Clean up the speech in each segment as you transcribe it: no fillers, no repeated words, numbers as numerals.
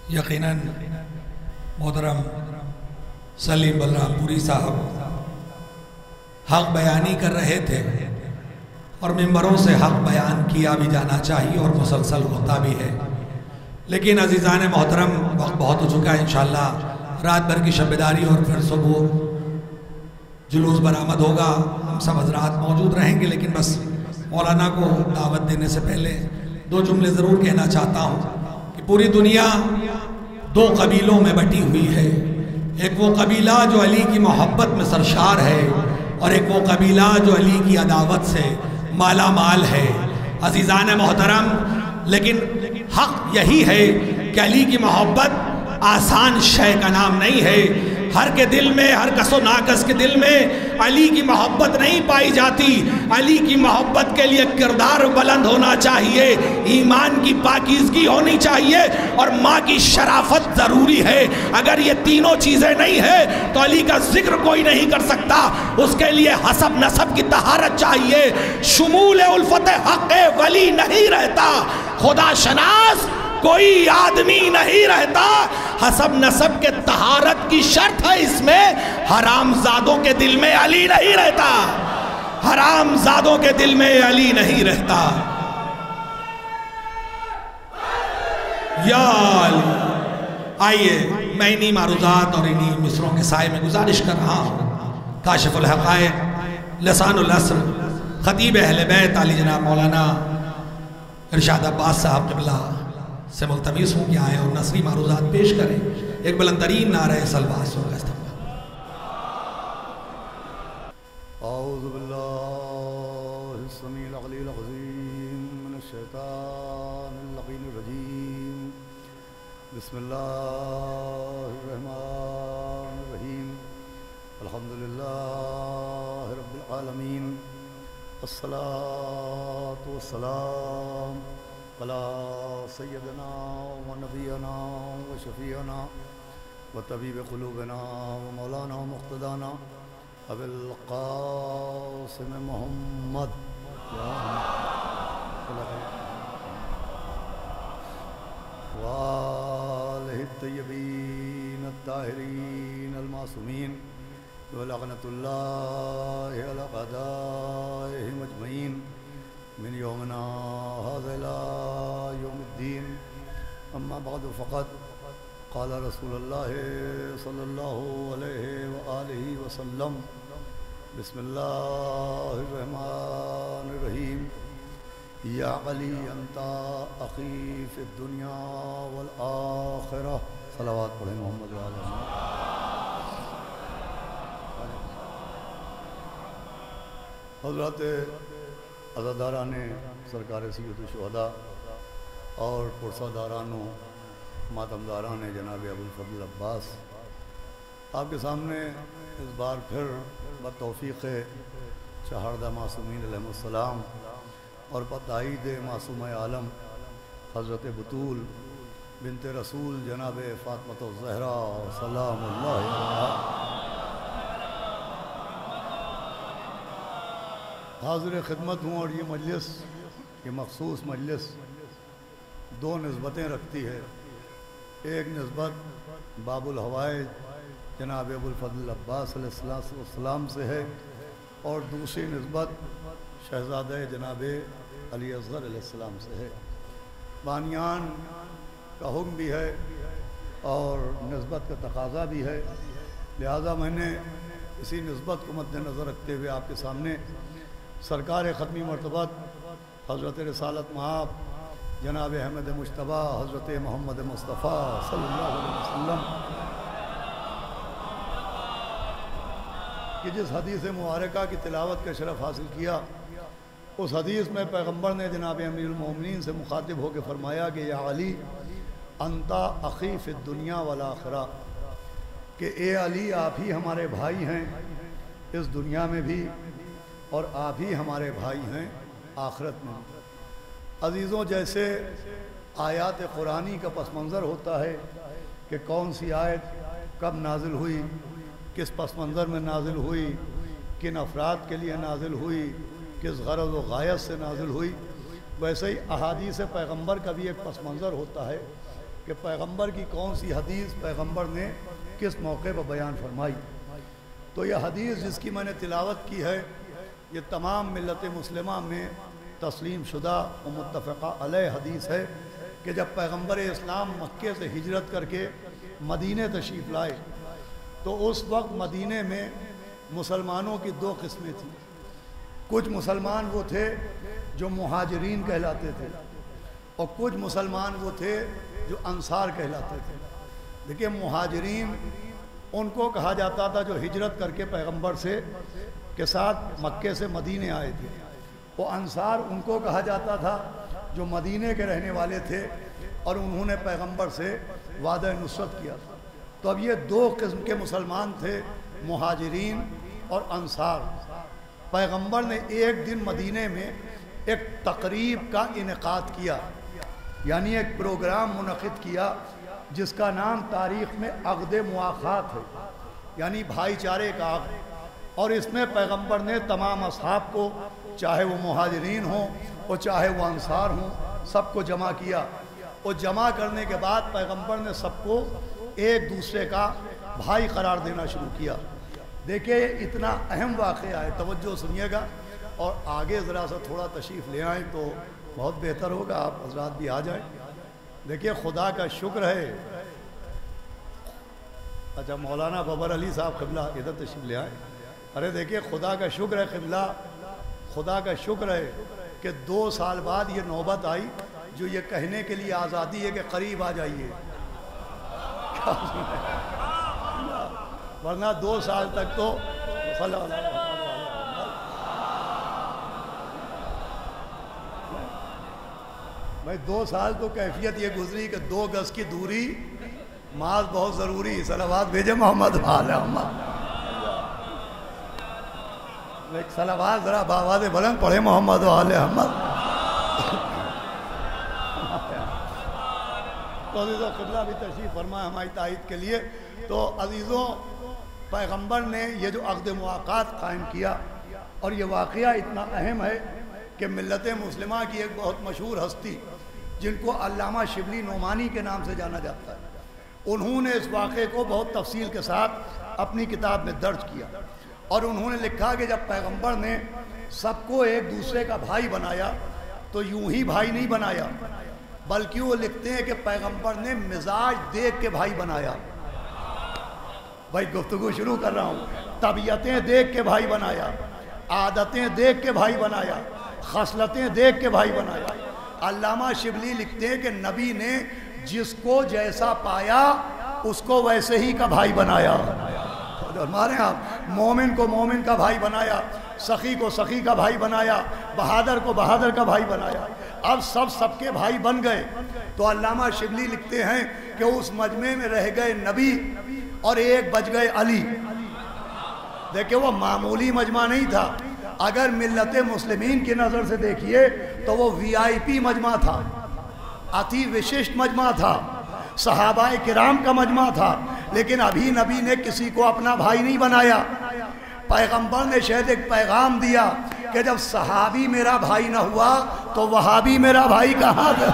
یقیناً محترم سلیم بلرام پوری صاحب حق بیانی کر رہے تھے اور ممبروں سے حق بیان کیا بھی جانا چاہیے اور مسلسل ہوتا بھی ہے، لیکن عزیزان محترم وقت بہت ہو چکا ہے۔ انشاءاللہ رات بھر کی شب بیداری اور پھر صبح جلوس برآمد ہوگا، ہم سب حضرات موجود رہیں گے، لیکن بس مولانا کو دعوت دینے سے پہلے دو جملے ضرور کہنا چاہتا ہوں کہ پوری دنیا دو قبیلوں میں بٹی ہوئی ہے، ایک وہ قبیلہ جو علی کی محبت میں سرشار ہے اور ایک وہ قبیلہ جو علی کی عداوت سے مالا مال ہے۔ عزیزان محترم، لیکن حق یہی ہے کہ علی کی محبت آسان شے کا نام نہیں ہے۔ ہر کے دل میں، ہر کس و ناکس کے دل میں علی کی محبت نہیں پائی جاتی۔ علی کی محبت کے لیے کردار بلند ہونا چاہیے، ایمان کی پاکیزگی ہونی چاہیے اور ماں کی شرافت ضروری ہے۔ اگر یہ تینوں چیزیں نہیں ہیں تو علی کا ذکر کوئی نہیں کر سکتا۔ اس کے لیے حسب نسب کی طہارت چاہیے۔ شمول الفت حق ولی نہیں رہتا، خدا شناس کوئی آدمی نہیں رہتا۔ حسب نسب کے طہارت کی شرط ہے اس میں، حرام زادوں کے دل میں علی نہیں رہتا، حرام زادوں کے دل میں علی نہیں رہتا۔ یا علی، آئیے میں انہی معروضات اور انہی مصروں کے سائے میں گزارش کر رہا ہوں، کاشف الحقائق لسان العصر خطیب اہل بیت علی جناب مولانا ارشاد عباس صاحب قبلہ سے ملتمس ہوں کہ آئیں اور نثری معروضات پیش کریں۔ ایک بلندرین نعرہ سلواس ہوگا استقبال۔ اعوذ باللہ السمیع العلی العظیم من الشیطان اللعین الرجیم، بسم اللہ الرحمن الرحیم، الحمدللہ رب العالمین، الصلاة والسلام علی سیدنا و نبینا و شفیعنا و طبیب قلوبنا و مولانا و مقتدانا ابی القاسم محمد و آلہ الطیبین الطاہرین المعصومین و لعنت اللہ علی اعدائہم اجمعین من یومنا هذا الى یوم الدین، اما بعد فقط قال رسول اللہ صلی اللہ علیہ وآلہ وسلم، بسم اللہ الرحمن الرحیم، یا علی انت اخی فی الدنیا والآخرہ۔ صلوات پڑھیں محمد وعلی حضرات عزاداران سرکار سید الشہداء اور پرساداران و ماتمداران جناب ابوالفضل عباس، آپ کے سامنے اس بار پھر بتوفیق چہاردہ معصومین علیہ السلام اور بتائید معصومہ عالم حضرت بطول بنت رسول جناب فاطمہ الزہراء سلام اللہ علیہا حاضر خدمت ہوں۔ اور یہ مجلس، یہ مخصوص مجلس دو نسبتیں رکھتی ہے۔ ایک نسبت باب الحوائج جناب ابوالفضل عباس علیہ السلام سے ہے، اور دوسری نسبت شہزادہ جناب علی اصغر علیہ السلام سے ہے۔ بانیان کا حکم بھی ہے اور نسبت کا تقاضا بھی ہے، لہذا میں نے اسی نسبت کو مد نظر رکھتے ہوئے آپ کے سامنے سرکار ختمی مرتبت حضرت رسالت مآب جناب احمد مجتبی حضرت محمد مصطفیٰ صلی اللہ علیہ وسلم کہ جس حدیث مبارکہ کی تلاوت کا شرف حاصل کیا، اس حدیث میں پیغمبر نے جناب امیر المومنین سے مخاطب ہو کے فرمایا کہ یا علی انت اخی فی الدنیا والآخرہ، کہ اے علی آپ ہی ہمارے بھائی ہیں اس دنیا میں بھی اور آپ ہی ہمارے بھائی ہیں آخرت میں۔ عزیزوں، جیسے آیات قرآنی کا پس منظر ہوتا ہے کہ کون سی آیت کب نازل ہوئی، کس پس منظر میں نازل ہوئی، کن افراد کے لیے نازل ہوئی، کس غرض و غایت سے نازل ہوئی، ویسے ہی احادیث پیغمبر کا بھی ایک پس منظر ہوتا ہے کہ پیغمبر کی کون سی حدیث پیغمبر نے کس موقع پر بیان فرمائی. تو یہ حدیث جس کی میں نے تلاوت کی ہے یہ تمام ملت مسلمہ میں تسلیم شدہ و متفقہ علیہ حدیث ہے کہ جب پیغمبر اسلام مکے سے ہجرت کر کے مدینہ تشریف لائے تو اس وقت مدینہ میں مسلمانوں کی دو قسمیں تھیں. کچھ مسلمان وہ تھے جو مہاجرین کہلاتے تھے اور کچھ مسلمان وہ تھے جو انصار کہلاتے تھے. دیکھیے مہاجرین ان کو کہا جاتا تھا جو ہجرت کر کے پیغمبر سے کے ساتھ مکے سے مدینے آئے تھے. وہ انصار ان کو کہا جاتا تھا جو مدینے کے رہنے والے تھے اور انہوں نے پیغمبر سے وعدہ نصرت کیا تھا. تو اب یہ دو قسم کے مسلمان تھے مہاجرین اور انصار. پیغمبر نے ایک دن مدینے میں ایک تقریب کا انعقاد کیا, یعنی ایک پروگرام منعقد کیا جس کا نام تاریخ میں عقد مواخات ہے, یعنی بھائی چارے کا عقد. اور اس میں پیغمبر نے تمام اصحاب کو, چاہے وہ مہاجرین ہوں اور چاہے وہ انصار ہوں, سب کو جمع کیا. اور جمع کرنے کے بعد پیغمبر نے سب کو ایک دوسرے کا بھائی قرار دینا شروع کیا. دیکھیں اتنا اہم واقعہ ہے, توجہ سنیے گا اور آگے ذرا سا تھوڑا تشریف لے آئیں تو بہت بہتر ہوگا, آپ حضرات بھی آ جائیں. دیکھیں خدا کا شکر ہے. اچھا مولانا ببر علی صاحب قبلہ ادھر تشریف لے آئیں. ارے دیکھیں خدا کا شکر ہے قبلہ, خدا کا شکر ہے کہ 2 سال بعد یہ نوبت آئی جو یہ کہنے کے لیے آزادی ہے کہ قریب آ جائیے, ورنہ 2 سال تک تو بھائی 2 سال تو کیفیت یہ گزری کہ 2 گز کی دوری ماذ بہت ضروری. صلوات بھیجے محمد وعلی محمد. ایک صلوات ذرا باواز بلند پڑھے محمد وعلی محمد. تو عزیزوں قبلہ بھی تشریف فرمائے ہماری تائید کے لیے. تو عزیزوں پیغمبر نے یہ جو عقد مواقات قائم کیا اور یہ واقعہ اتنا اہم ہے کہ ملت مسلمہ کی ایک بہت مشہور ہستی جن کو علامہ شبلی نعمانی کے نام سے جانا جاتا ہے, انہوں نے اس واقعے کو بہت تفصیل کے ساتھ اپنی کتاب میں درج کیا اور انہوں نے لکھا کہ جب پیغمبر نے سب کو ایک دوسرے کا بھائی بنایا تو یوں ہی بھائی نہیں بنایا, بلکہ وہ لکھتے ہیں کہ پیغمبر نے مزاج دیکھ کے بھائی بنایا. بھائی گفتگو شروع کر رہا ہوں. طبیعتیں دیکھ کے بھائی بنایا, عادتیں دیکھ کے بھائی بنایا, خصلتیں دیکھ کے بھائی بنایا. علامہ شبلی لکھتے ہیں کہ نبی نے جس کو جیسا پایا اس کو ویسے ہی کا بھائی بنایا. ہمارے ہاں مومن کو مومن کا بھائی بنایا, سخی کو سخی کا بھائی بنایا, بہادر کو بہادر کا بھائی بنایا. اب سب کے بھائی بن گئے. تو علامہ شبلی لکھتے ہیں کہ اس مجمع میں رہ گئے نبی اور ایک بچ گئے علی. دیکھیں وہ معمولی مجمع نہیں تھا. اگر ملت مسلمین کی نظر سے دیکھیے تو وہ VIP مجمع تھا, اتی وششٹ مجمع تھا, صحابہ کرام کا مجمع تھا. لیکن ابھی نبی نے کسی کو اپنا بھائی نہیں بنایا. پیغمبر نے شاید ایک پیغام دیا کہ جب صحابی میرا بھائی نہ ہوا تو وہابی میرا بھائی کہاں تھا.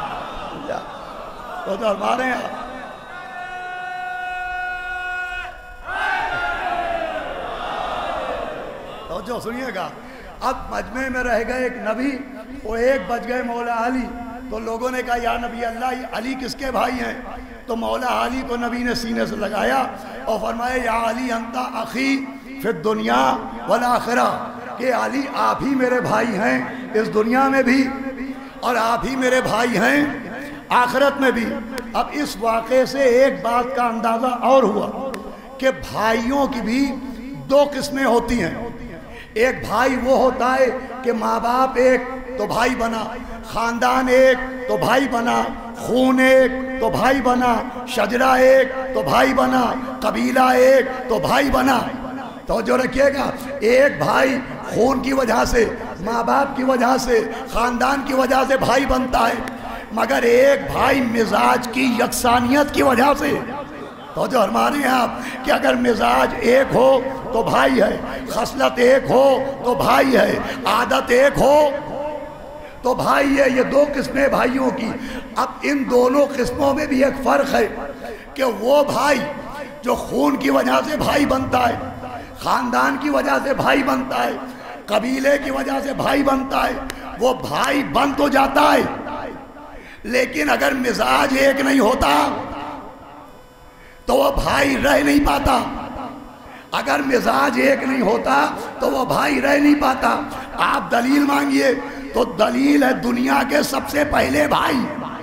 تو ہمارے یہاں جو سنیے گا, اب مجمع میں رہ گئے ایک نبی, وہ ایک بچ گئے مولا علی. تو لوگوں نے کہا یا نبی اللہ علی کس کے بھائی ہیں؟ تو مولا علی کو نبی نے سینے سے لگایا اور فرمایا یا علی انتا اخی فی الدنیا والآخرہ, کہ علی آپ ہی میرے بھائی ہیں اس دنیا میں بھی اور آپ ہی میرے بھائی ہیں آخرت میں بھی. اب اس واقعے سے ایک بات کا اندازہ اور ہوا کہ بھائیوں کی بھی 2 قسمیں ہوتی ہیں. ایک بھائی وہ ہوتا ہے کہ ماں باپ ایک تو بھائی بنا, خاندان ایک تو بھائی بنا, خون ایک تو بھائی بنا, شجرہ ایک تو بھائی بنا, قبیلہ ایک تو بھائی بنا. تو جو رکھیے گا ایک بھائی خون کی وجہ سے, ماں باپ کی وجہ سے, خاندان کی وجہ سے بھائی بنتا ہے, مگر ایک بھائی مزاج کی یکسانیت کی وجہ سے. تو جو ہمارے یہاں کہ اگر مزاج ایک ہو تو بھائی ہے, خصلت ایک ہو تو بھائی ہے, عادت ایک ہو تو بھائی یہ دو قسمیں بھائیوں کی. اب ان دونوں قسموں میں بھی ایک فرق ہے کہ وہ بھائی جو خون کی وجہ سے بھائی بنتا ہے، خاندان کی وجہ سے بھائی بنتا ہے، قبیلے کی وجہ سے بھائی بنتا ہے، وہ بھائی بن تو جاتا ہے، لیکن اگر مزاج ایک نہیں ہوتا تو وہ بھائی رہ نہیں پاتا. اگر مزاج ایک نہیں ہوتا تو وہ بھائی رہ نہیں پاتا. آپ دلیل مانگیے تو دلیل ہے دنیا کے سب سے پہلے بھائی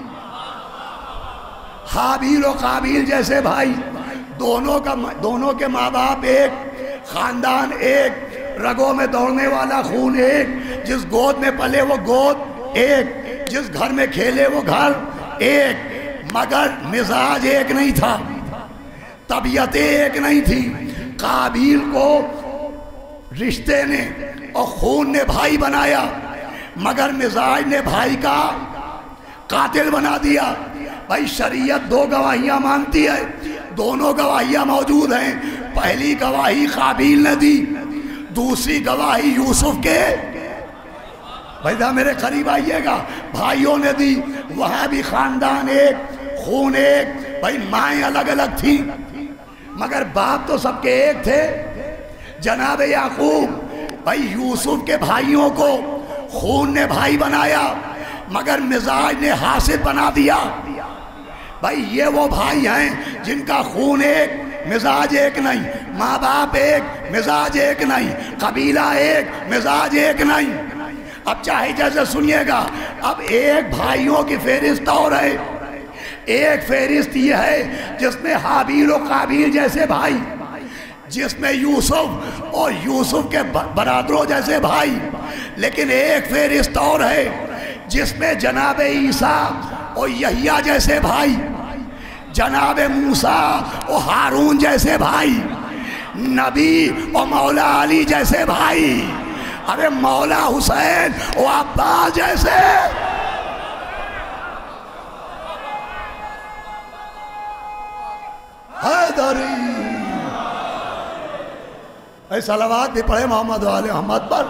حابیل و قابیل جیسے بھائی، دونوں کے ماں باپ ایک، خاندان ایک، رگوں میں دوڑنے والا خون ایک، جس گود میں پلے وہ گود ایک، جس گھر میں کھیلے وہ گھر ایک، مگر مزاج ایک نہیں تھا، طبیعتیں ایک نہیں تھی. قابیل کو رشتے نے اور خون نے بھائی بنایا، مگر مزاج نے بھائی کا قاتل بنا دیا. بھائی شریعت دو گواہیاں مانتی ہے، دونوں گواہیاں موجود ہیں. پہلی گواہی قابیل نے دی، دوسری گواہی یوسف کے بھائی دا میرے قریب آئیے گا بھائیوں نے دی. وہاں بھی خاندان ایک، خون ایک، بھائی مائیں الگ الگ تھیں مگر باپ تو سب کے ایک تھے. جناب یعقوب بھائی یوسف کے بھائیوں کو خون نے بھائی بنایا مگر مزاج نے حاسد بنا دیا. بھائی یہ وہ بھائی ہیں جن کا خون ایک، مزاج ایک نہیں، ماں باپ ایک، مزاج ایک نہیں، قبیلہ ایک، مزاج ایک نہیں. اب چاہے جیسے سنیے گا. اب ایک بھائیوں کی فہرست اور ہے. ایک فہرست یہ ہے جس میں حابیل و قابیل جیسے بھائی، جس میں یوسف اور یوسف کے برادروں جیسے بھائی. لیکن ایک فہرست اور ہے جس میں جناب عیسیٰ اور یحییٰ جیسے بھائی، جناب موسیٰ اور ہارون جیسے بھائی، نبی اور مولا علی جیسے بھائی، ارے مولا حسین اور عباس جیسے. حیدری اے صلوات بھی پڑھے محمد و آل محمد پر.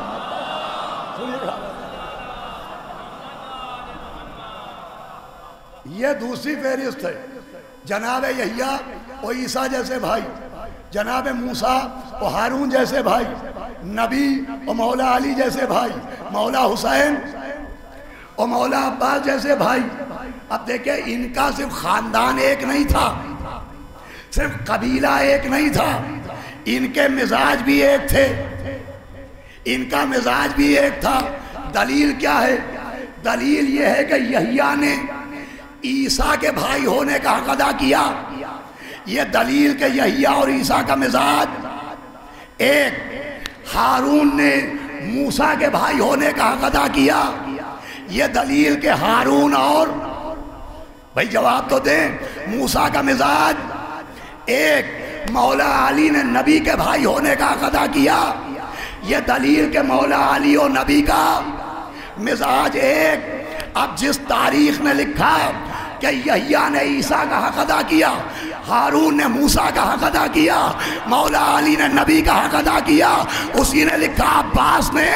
یہ دوسری فہرست ہے. جناب یحییٰ اور عیسیٰ جیسے بھائی، جناب موسیٰ اور ہارون جیسے بھائی، نبی اور مولا علی جیسے بھائی، مولا حسین اور مولا عباس جیسے بھائی. اب دیکھیں ان کا صرف خاندان ایک نہیں تھا، صرف قبیلہ ایک نہیں تھا، ان کے مزاج بھی ایک تھے، ان کا مزاج بھی ایک تھا. دلیل کیا ہے؟ دلیل یہ ہے کہ یحییٰ نے عیسیٰ کے بھائی ہونے کا حق ادا کیا. یہ دلیل کہ یحییٰ اور عیسیٰ کا مزاج ایک. ہارون نے موسیٰ کے بھائی ہونے کا حق ادا کیا. یہ دلیل کہ ہارون اور بھائی جواب تو دیں، موسیٰ کا مزاج ایک. مولا علی نے نبی کے بھائی ہونے کا حق ادا کیا. یہ دلیل کہ مولا علی اور نبی کا مزاج ایک. اب جس تاریخ نے لکھا کہ یحییٰ نے عیسیٰ کا حق ادا کیا، ہارون نے موسیٰ کا حق ادا کیا، مولا علی نے نبی کا حق ادا کیا، اسی نے لکھا عباس نے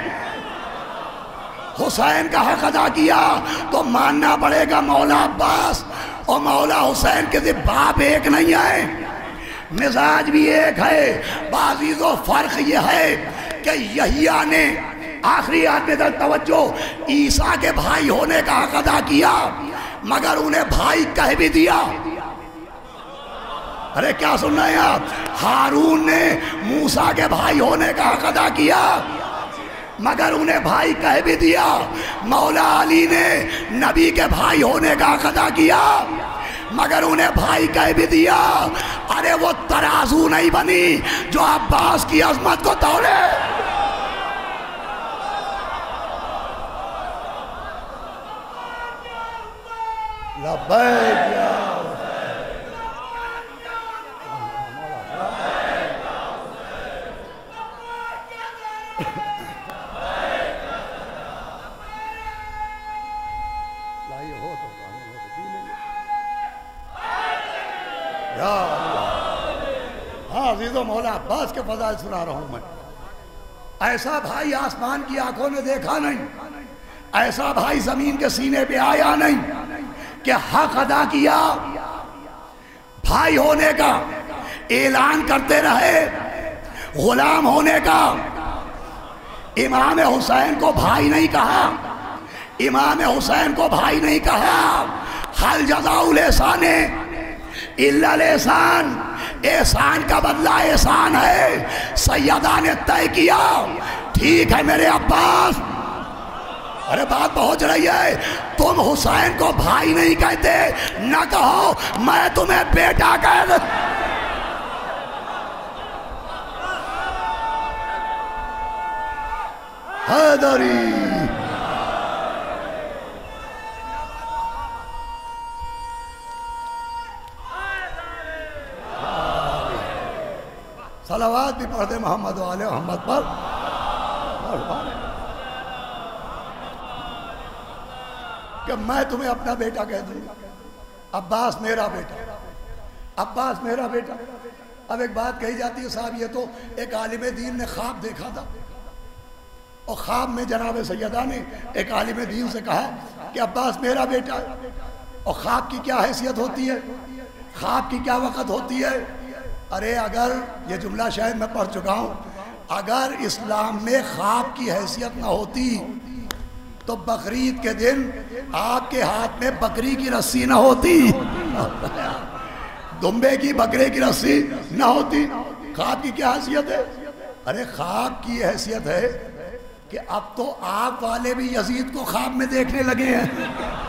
حسین کا حق ادا کیا. تو ماننا پڑے گا مولا عباس اور مولا حسین کے باپ ایک نہیں ہے، مزاج بھی ایک ہے. بعضیزو فرق یہ ہے کہ یحییٰ نے آخری آیت میں توجہ عیسیٰ کے بھائی ہونے کا حق ادا کیا مگر انہیں بھائی کہہ بھی دیا. ارے کیا سن رہے ہیں آپ؟ ہارون نے موسیٰ کے بھائی ہونے کا حق ادا کیا مگر انہیں بھائی کہہ بھی دیا. مولا علی نے نبی کے بھائی ہونے کا حق ادا کیا مگر انہیں بھائی کہہ بھی دیا. ارے وہ ترازو نہیں بنی جو عباس کی عظمت کو توڑے. لبیک یا عزیزو مولا عباس کے فضائل سنا رہا ہوں میں. ایسا بھائی آسمان کی آنکھوں نے دیکھا نہیں. ایسا بھائی زمین کے سینے پہ آیا نہیں کہ حق ادا کیا، بھائی ہونے کا اعلان کرتے رہے، غلام ہونے کا۔ امام حسین کو بھائی نہیں کہا، امام حسین کو بھائی نہیں کہا۔ حل جزاء الاحسان الا الاحسان، احسان کا بدلہ احسان ہے۔ سیدہ نے طے کیا، ٹھیک ہے میرے عباس، ارے بات پہنچ رہی ہے، تم حسین کو بھائی نہیں کہتے، نہ کہو میں تمہیں بیٹا کہہ دوں۔ حیدری صلوات بھی پڑھ دے محمد و آل محمد پر۔ کہ میں تمہیں اپنا بیٹا کہہ دوں گا، عباس میرا بیٹا، عباس میرا بیٹا۔ اب ایک بات کہی جاتی ہے صاحب، یہ تو ایک عالم دین نے خواب دیکھا تھا، اور خواب میں جناب سیدہ نے ایک عالم دین سے کہا کہ عباس میرا بیٹا ہے۔ اور خواب کی کیا حیثیت ہوتی ہے، خواب کی کیا وقت ہوتی ہے؟ ارے اگر یہ جملہ شاید میں پڑھ چکا ہوں، اگر اسلام میں خواب کی حیثیت نہ ہوتی تو بقرعید کے دن آپ کے ہاتھ میں بکری کی رسی نہ ہوتی، دمبے کی بکرے کی رسی نہ ہوتی۔ خواب کی کیا حیثیت ہے؟ ارے خواب کی حیثیت ہے کہ اب تو آپ والے بھی یزید کو خواب میں دیکھنے لگے ہیں۔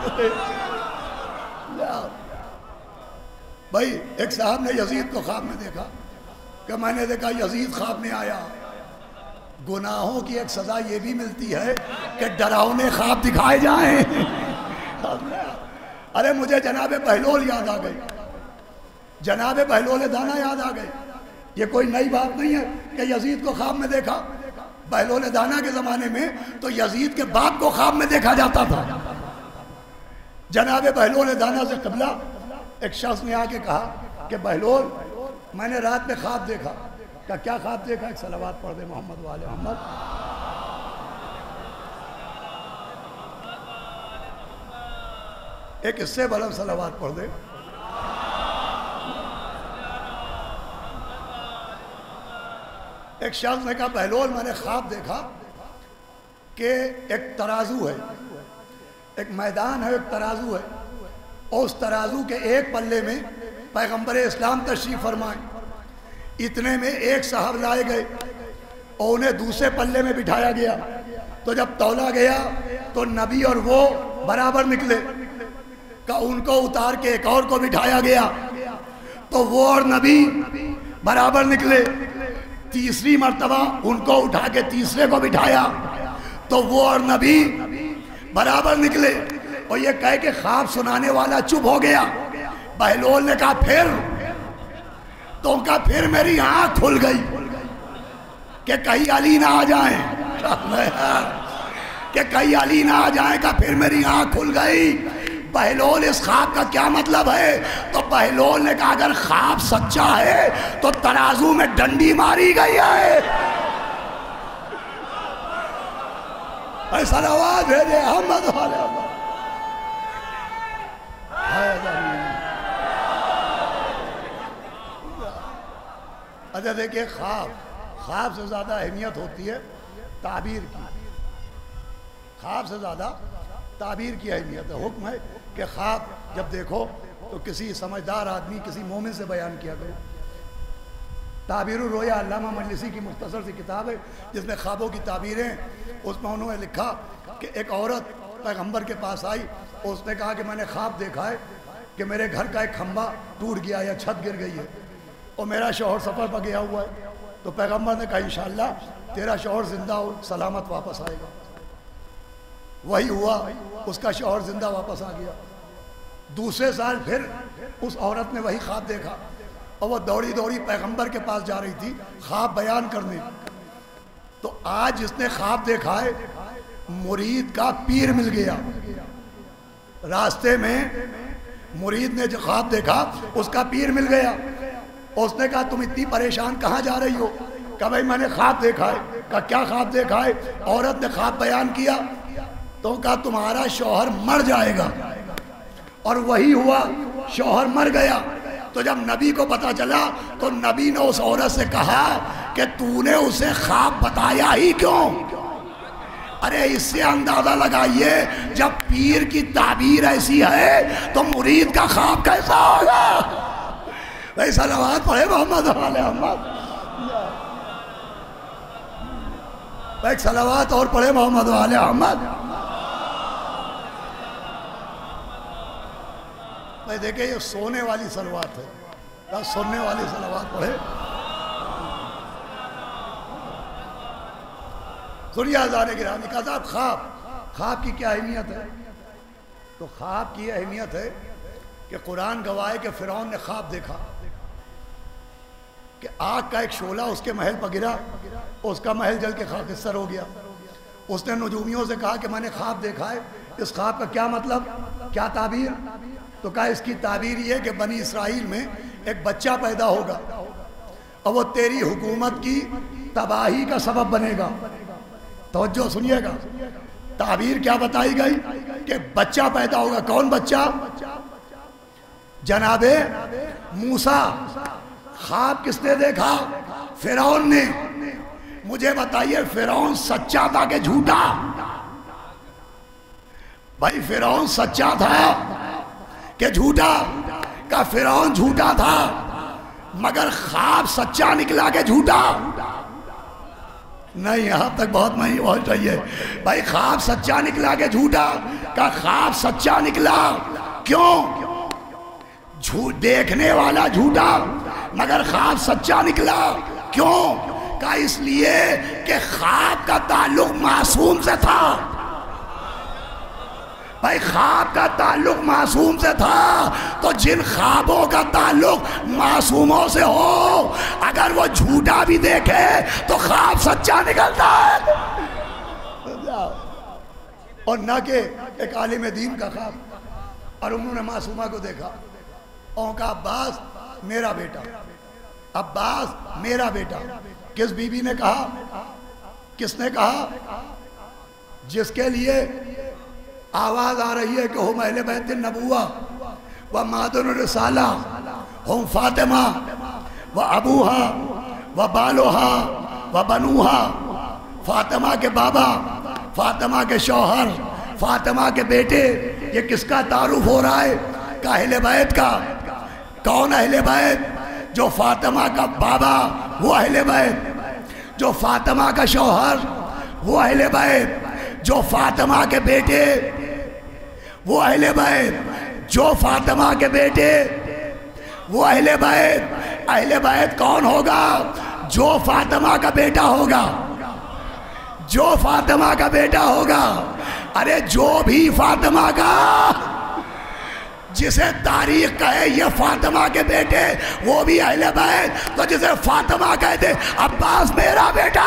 بھائی ایک صاحب نے یزید کو خواب میں دیکھا کہ میں نے دیکھا یزید خواب میں آیا۔ گناہوں کی ایک سزا یہ بھی ملتی ہے کہ ڈراؤنے خواب دکھائے جائیں۔ ارے مجھے جناب بہلول یاد آ گئی، جناب بہلول دانا یاد آ گئے۔ یہ کوئی نئی بات نہیں ہے کہ یزید کو خواب میں دیکھا۔ بہلول دانا کے زمانے میں تو یزید کے باپ کو خواب میں دیکھا جاتا تھا۔ جناب بہلول دانا سے قبلہ ایک شخص نے آ کے کہا کہ بہلول میں نے رات میں خواب دیکھا۔ کہ کیا خواب دیکھا؟ ایک صلوات پڑھ دے محمد و آل محمد۔ ایک اس سے بلند صلوات پڑھ دے۔ ایک شخص نے کہا بہلول میں نے خواب دیکھا کہ ایک ترازو ہے، ایک میدان ہے، ایک ترازو ہے، اور اس ترازو کے ایک پلے میں پیغمبر اسلام تشریف فرمائے۔ اتنے میں ایک صاحب لائے گئے اور انہیں دوسرے پلے میں بٹھایا گیا۔ تو جب تولا گیا تو نبی اور وہ برابر نکلے، کہ ان کو اتار کے ایک اور کو بٹھایا گیا تو وہ اور نبی برابر نکلے۔ تیسری مرتبہ ان کو اٹھا کے تیسرے کو بٹھایا تو وہ اور نبی برابر نکلے۔ اور یہ کہہ کہ خواب سنانے والا چپ ہو گیا۔ بہلول نے کہا پھر؟ تو ان کا پھر میری آنکھ کھل گئی کہ کہیں علی نہ آ جائیں، کہ کہیں علی نہ آ جائیں، کہ پھر میری آنکھ کھل گئی۔ بہلول اس خواب کا کیا مطلب ہے؟ تو بہلول نے کہا اگر خواب سچا ہے تو ترازو میں ڈنڈی ماری گئی ہے۔ ایسا آواز بھیجے احمد والے اچھا دیکھیں، خواب سے زیادہ اہمیت ہوتی ہے تعبیر کی، خواب سے زیادہ تعبیر کی اہمیت ہے۔ حکم ہے کہ خواب جب دیکھو تو کسی سمجھدار آدمی، کسی مومن سے بیان کیا کرو۔ تعبیر الرؤیا علامہ مجلسی کی مختصر سی کتاب ہے جس میں خوابوں کی تعبیریں، اس میں انہوں نے لکھا کہ ایک عورت پیغمبر کے پاس آئی اور اس نے کہا کہ میں نے خواب دیکھا ہے کہ میرے گھر کا ایک کھمبا ٹوٹ گیا یا چھت گر گئی ہے اور میرا شوہر سفر پر گیا ہوا ہے۔ تو پیغمبر نے کہا انشاءاللہ تیرا شوہر زندہ اور سلامت واپس آئے گا۔ وہی ہوا، اس کا شوہر زندہ واپس آ گیا۔ دوسرے سال پھر اس عورت نے وہی خواب دیکھا اور وہ دوڑی دوڑی پیغمبر کے پاس جا رہی تھی خواب بیان کرنے۔ تو آج جس نے خواب دیکھا ہے مرید کا پیر مل گیا۔ راستے میں مرید نے جو خواب دیکھا اس کا پیر مل گیا۔ اس نے کہا تم اتنی پریشان کہاں جا رہی ہو؟ کہا بھائی میں نے خواب دیکھا ہے۔ کہا کیا خواب دیکھا ہے؟ عورت نے خواب بیان کیا تو کہا تمہارا شوہر مر جائے گا، اور وہی ہوا، شوہر مر گیا۔ تو جب نبی کو پتا چلا تو نبی نے اس عورت سے کہا کہ تو نے اسے خواب بتایا ہی کیوں؟ ارے اس سے اندازہ لگائیے جب پیر کی تعبیر ایسی ہے تو مرید کا خواب کیسا ہوگا؟ بھائی صلوات پڑھے محمد علیہ محمد، ایک صلوات اور پڑھے محمد علیہ محمد۔ بھائی دیکھیں یہ سونے والی صلوات ہے، سننے والی صلوات پڑھے۔ سنیے حضرات گرامی، کہا صاحب خواب کی کیا اہمیت ہے؟ تو خواب کی اہمیت ہے کہ قرآن گواہ ہے کہ فرعون نے خواب دیکھا کہ آگ کا ایک شعلہ اس کے محل پر گرا، اس کا محل جل کے خاکستر ہو گیا۔ اس نے نجومیوں سے کہا کہ میں نے خواب دیکھا ہے، اس خواب کا کیا مطلب، کیا تعبیر؟ تو کہا اس کی تعبیر یہ کہ بنی اسرائیل میں ایک بچہ پیدا ہوگا اور وہ تیری حکومت کی تباہی کا سبب بنے گا۔ توجہ سنیے گا، تعبیر کیا بتائی گئی کہ بچہ پیدا ہوگا۔ کون بچہ؟ جناب موسیٰ۔ خواب کس نے دیکھا؟ فرعون نے۔ مجھے بتائیے فرعون سچا تھا کہ جھوٹا؟ بھائی فرعون سچا تھا کہ جھوٹا؟ کہ فرعون جھوٹا تھا مگر خواب سچا نکلا کہ جھوٹا؟ نہیں، یہاں تک بہت نہیں پہنچ رہی ہے بھائی۔ خواب سچا نکلا کہ جھوٹا؟ کہ خواب سچا نکلا۔ کیوں؟ دیکھنے والا جھوٹا مگر خواب سچا نکلا۔ کیوں؟ کہ اس لیے کہ خواب کا تعلق معصوم سے تھا۔ بھائی خواب کا تعلق معصوم سے تھا تو جن خوابوں کا تعلق معصوموں سے ہو اگر وہ جھوٹا بھی دیکھے تو خواب سچا نکلتا ہے۔ اور نہ کہ ایک عالم دین کا خواب، اور انہوں نے معصومہ کو دیکھا اور کہا عباس میرا بیٹا، عباس میرا بیٹا۔ کس بی بی نے کہا؟ کس نے کہا؟ جس کے لیے آواز آ رہی ہے کہ ہم اہل بیت النبوہ و معدن الرسالہ، ہم فاطمہ و ابوہا و بالوہا و بنوہا۔ فاطمہ کے بابا، فاطمہ کے شوہر، فاطمہ کے بیٹے، یہ کس کا تعارف ہو رہا ہے؟ کہ اہل بیت کا۔ کون اہل بیت؟ جو فاطمہ کا بابا وہ اہل بیت، جو فاطمہ کا شوہر وہ اہل بیت، جو فاطمہ کے بیٹے وہ اہل بیت، جو فاطمہ کے بیٹے وہ اہل بیت۔ اہل بیت کون ہوگا؟ جو فاطمہ کا بیٹا ہوگا، جو فاطمہ کا بیٹا ہوگا۔ ارے جو بھی فاطمہ کا، جسے تاریخ کہے یہ فاطمہ کے بیٹے وہ بھی اہل بیت، تو جسے فاطمہ کہتے عباس میرا بیٹا۔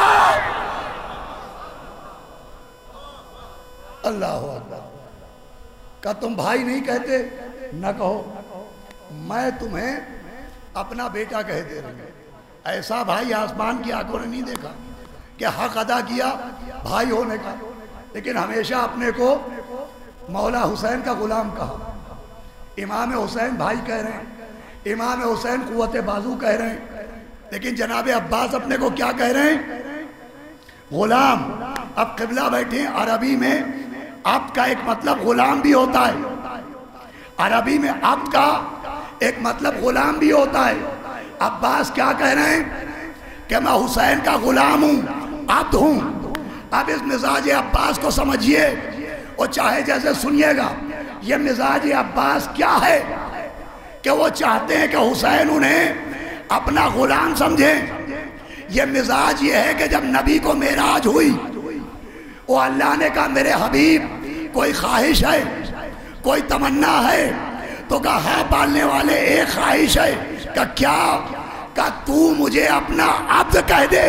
اللہ اکبر۔ کہ تم بھائی نہیں کہتے؟ نہ کہو، میں تمہیں اپنا بیٹا کہہ دے رہا ہوں۔ ایسا بھائی آسمان کی آنکھوں نے نہیں دیکھا کہ حق ادا کیا بھائی ہونے کا، لیکن ہمیشہ اپنے کو مولا حسین کا غلام کہا۔ امام حسین بھائی کہہ رہے ہیں، امام حسین قوت بازو کہہ رہے ہیں، لیکن جناب عباس اپنے کو کیا کہہ رہے ہیں؟ غلام۔ اب قبلہ بیٹھے، عربی میں عبد کا ایک مطلب غلام بھی ہوتا ہے، عربی میں عبد کا ایک مطلب غلام بھی ہوتا ہے۔ عباس کیا کہہ رہے ہیں کہ میں حسین کا غلام ہوں، عبد ہوں۔ اب اس مزاج عباس کو سمجھیے اور چاہے جیسے سنیے گا۔ یہ مزاج عباس کیا ہے کہ وہ چاہتے ہیں کہ حسین انہیں اپنا غلام سمجھیں۔ یہ مزاج یہ ہے کہ جب نبی کو معراج ہوئی، وہ اللہ نے کہا میرے حبیب کوئی خواہش ہے، کوئی تمنا ہے؟ تو کہا ہاں پالنے والے ایک خواہش ہے۔ کہ کیا؟ کہ تو مجھے اپنا عبد کہہ دے۔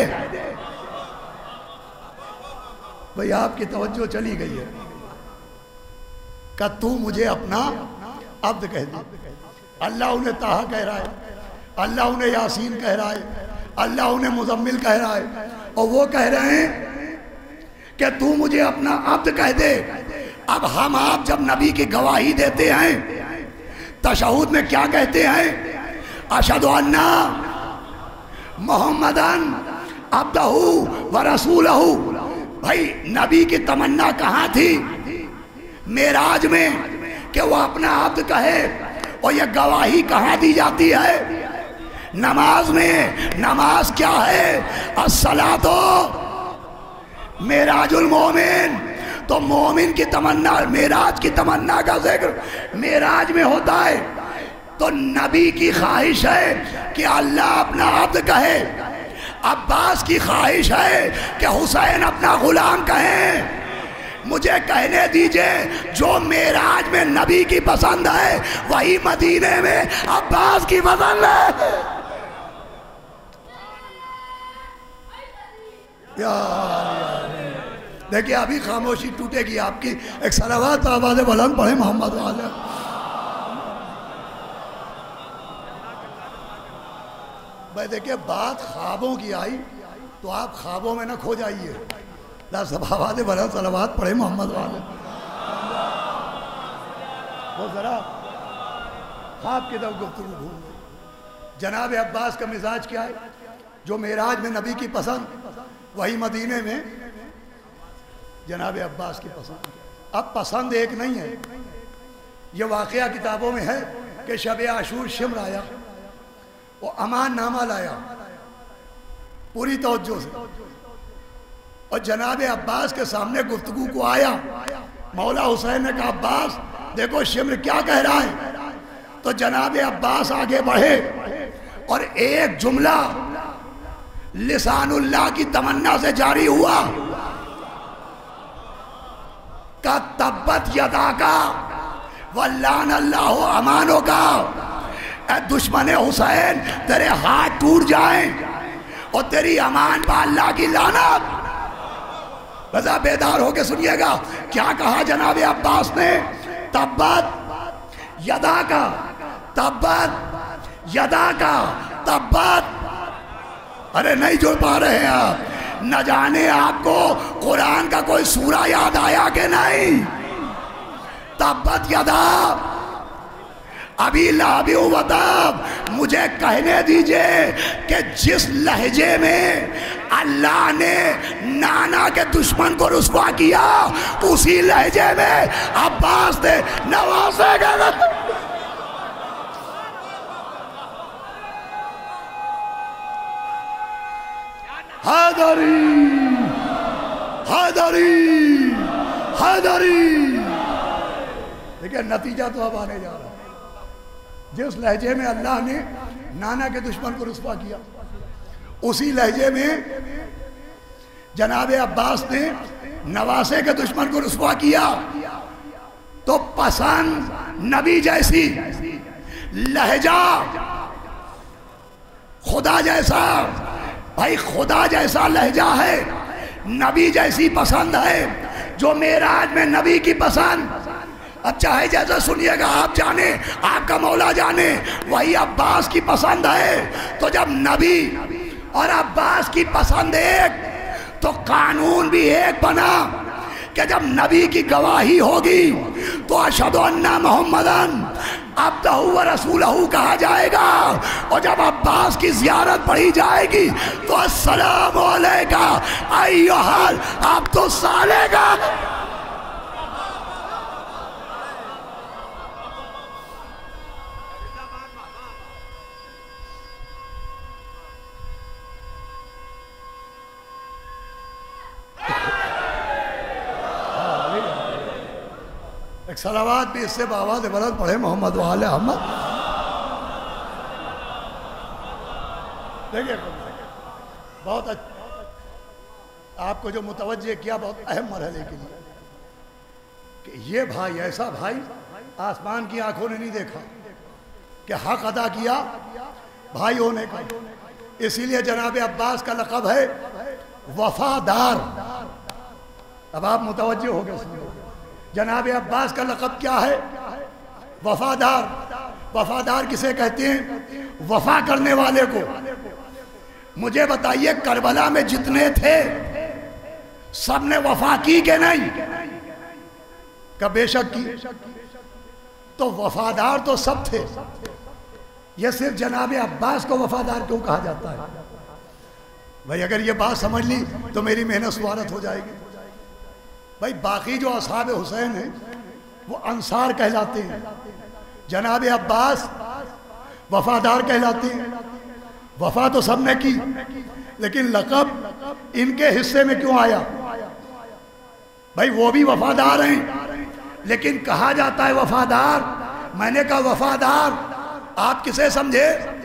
بھئی آپ کی توجہ چلی گئی ہے۔ کہ تو مجھے اپنا عبد کہہ دے۔ اللہ انہیں طٰہٰ کہہ رہا ہے، اللہ انہیں یاسین کہہ رہا ہے، اللہ انہیں مزمل کہہ رہا ہے، اور وہ کہہ رہے ہیں کہ تو مجھے اپنا عبد کہہ دے۔ اب ہم آپ جب نبی کی گواہی دیتے ہیں تشہد میں کیا کہتے ہیں؟ اشہد ان محمدن عبدہ و رسولہ. بھائی نبی کی تمنا کہاں تھی؟ معراج میں کہ وہ اپنا عبد کہے. اور یہ گواہی کہاں دی جاتی ہے؟ نماز میں. نماز کیا ہے؟ الصلاۃ معراج المومن. تو مومن کی تمنا، معراج کی تمنا کا ذکر معراج میں ہوتا ہے. تو نبی کی خواہش ہے کہ اللہ اپنا عبد کہے. عباس کی خواہش ہے کہ حسین اپنا غلام کہیں. مجھے کہنے دیجئے جو معراج میں نبی کی پسند ہے وہی مدینے میں عباس کی پسند ہے. دیکھیں ابھی خاموشی ٹوٹے گی آپ کی. ایک صلوات آواز بلند پڑھے محمد والے. بھائی دیکھیں بات خوابوں کی آئی تو آپ خوابوں میں نہ کھو جائیے. سب آواز بلند صلوات پڑھے محمد والے. وہ ذرا خواب کی طرف گفتگو بھول گئی. جناب عباس کا مزاج کیا ہے؟ جو معراج میں نبی کی پسند وہی مدینے میں جناب عباس کی پسند. اب پسند ایک نہیں ہے. یہ واقعہ کتابوں میں ہے کہ شب عاشور شمر آیا، وہ امان نامہ لایا پوری توجہ سے، اور جناب عباس کے سامنے گفتگو کو آیا. مولا حسین نے کہا عباس دیکھو شمر کیا کہہ رہا ہے. تو جناب عباس آگے بڑھے اور ایک جملہ لسان اللہ کی تمنا سے جاری ہوا کہ تبت یدا کا واللعن اللہ امانوں کا. اے دشمن حسین تیرے ہاتھ ٹوٹ جائیں اور تیری امان پہ اللہ کی لعنت. رضا بیدار ہو کے سنیے گا کیا کہا جناب عباس نے. تبت یدا کا، تبت یدا کا، تبت. ارے نہیں جڑ پا رہے ہیں آپ. نہ جانے آپ کو قرآن کا کوئی سورہ یاد آیا کہ نہیں. تبت یدا ابھی لہب و تب. مجھے کہنے دیجئے کہ جس لہجے میں اللہ نے نانا کے دشمن کو رسوا کیا اسی لہجے میں عباس نے نواسے گا. حیدری حیدری حیدری. دیکھیں نتیجہ تو اب آنے جا رہا ہے. جس لہجے میں اللہ نے نانا کے دشمن کو رسوا کیا اسی لہجے میں جناب عباس نے نواسے کے دشمن کو رسوا کیا. تو پسند نبی جیسی، لہجہ خدا جیسا. بھائی خدا جیسا لہجہ ہے، نبی جیسی پسند ہے. جو معراج میں نبی کی پسند، اب چاہے جیسا سنیے گا آپ جانے، آپ کا مولا جانے، وہی عباس کی پسند ہے. تو جب نبی اور عباس کی پسند ایک تو قانون بھی ایک بنا کہ جب نبی کی گواہی ہوگی تو اشہد ان محمدن عبدہ و رسولہ کہا جائے گا. اور جب عباس کی زیارت پڑھی جائے گی تو السلام علیکہ ایھا العبد الصالح. ایک صلوات بھی اس سے بآواز بلند پڑھے محمد وآل احمد. دیکھیں بہت آپ کو جو متوجہ کیا بہت اہم مرحلے کے لیے کہ یہ بھائی ایسا بھائی آسمان کی آنکھوں نے نہیں دیکھا کہ حق ادا کیا بھائی ہونے کا. اسی لیے جناب عباس کا لقب ہے وفادار. اب آپ متوجہ ہو گئے. جناب عباس کا لقب کیا ہے؟ وفادار. وفادار کسے کہتے ہیں؟ وفا کرنے والے کو. مجھے بتائیے کربلا میں جتنے تھے سب نے وفا کی کہ نہیں؟ کہ بے شک کی، تو وفادار تو سب تھے، یہ صرف جناب عباس کو وفادار کیوں کہا جاتا ہے؟ بھائی اگر یہ بات سمجھ لی تو میری محنت سوارت ہو جائے گی۔ بھائی باقی جو اصحاب حسین ہیں وہ انصار کہلاتے ہیں، جناب عباس وفادار کہلاتے ہیں۔ وفا تو سب نے کی، لیکن لقب ان کے حصے میں کیوں آیا؟ بھائی وہ بھی وفادار ہیں، لیکن کہا جاتا ہے وفادار۔ میں نے کہا وفادار آپ کسے سمجھے؟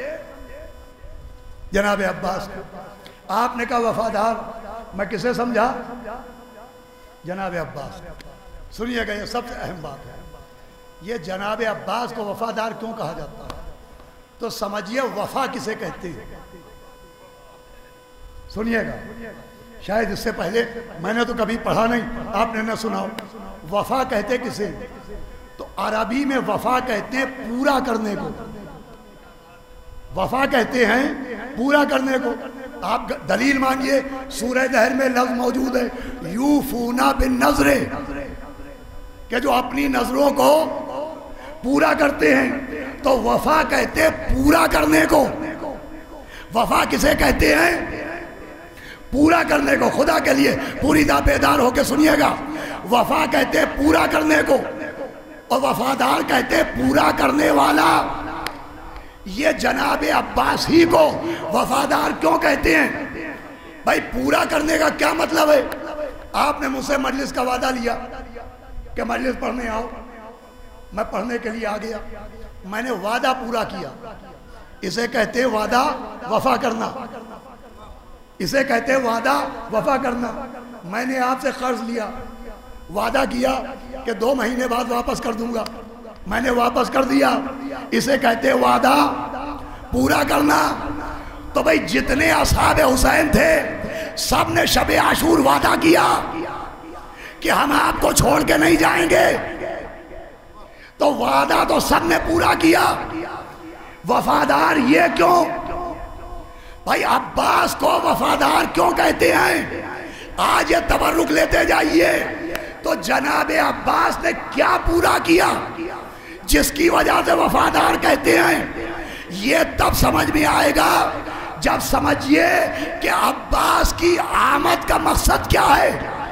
جناب عباس کو۔ آپ نے کہا وفادار میں کسے سمجھا؟ جناب عباس۔ سنیے گا، یہ سب سے اہم بات ہے، یہ جناب عباس کو وفادار کیوں کہا جاتا ہے؟ تو سمجھیے وفا کسے کہتے ہیں۔ سنیے گا، شاید اس سے پہلے میں نے تو کبھی پڑھا نہیں، آپ نے نہ سنا۔ وفا کہتے کسے؟ تو عربی میں وفا کہتے ہیں پورا کرنے کو، وفا کہتے ہیں پورا کرنے کو۔ آپ دلیل مانگیے، سورہ دہر میں لفظ موجود ہے یوفونا بالنذر، کہ جو اپنی نظروں کو پورا کرتے ہیں۔ تو وفا کہتے ہیں پورا کرنے کو۔ وفا کسے کہتے ہیں؟ پورا کرنے کو۔ خدا کے لیے پوری دا بیدار ہو کے سنیے گا، وفا کہتے ہیں پورا کرنے کو، اور وفادار کہتے ہیں پورا کرنے والا۔ یہ جناب عباس ہی کو وفادار کیوں کہتے ہیں؟ بھائی پورا کرنے کا کیا مطلب ہے؟ آپ نے مجھ سے مجلس کا وعدہ لیا کہ مجلس پڑھنے آؤ، میں پڑھنے کے لیے آ گیا، میں نے وعدہ پورا کیا۔ اسے کہتے ہیں وعدہ وفا کرنا، اسے کہتے ہیں وعدہ وفا کرنا۔ میں نے آپ سے قرض لیا، وعدہ کیا کہ 2 مہینے بعد واپس کر دوں گا، میں نے واپس کر دیا، اسے کہتے ہیں وعدہ پورا کرنا۔ تو بھائی جتنے اصحاب حسین تھے سب نے شب عاشور وعدہ کیا کہ ہم آپ کو چھوڑ کے نہیں جائیں گے، تو وعدہ تو سب نے پورا کیا۔ وفادار یہ کیوں؟ بھائی عباس کو وفادار کیوں کہتے ہیں؟ آج یہ تبرک لیتے جائیے تو جناب عباس نے کیا پورا کیا جس کی وجہ سے وفادار کہتے ہیں؟ یہ تب سمجھ میں آئے گا جب سمجھیے کہ عباس کی آمد کا مقصد کیا ہے۔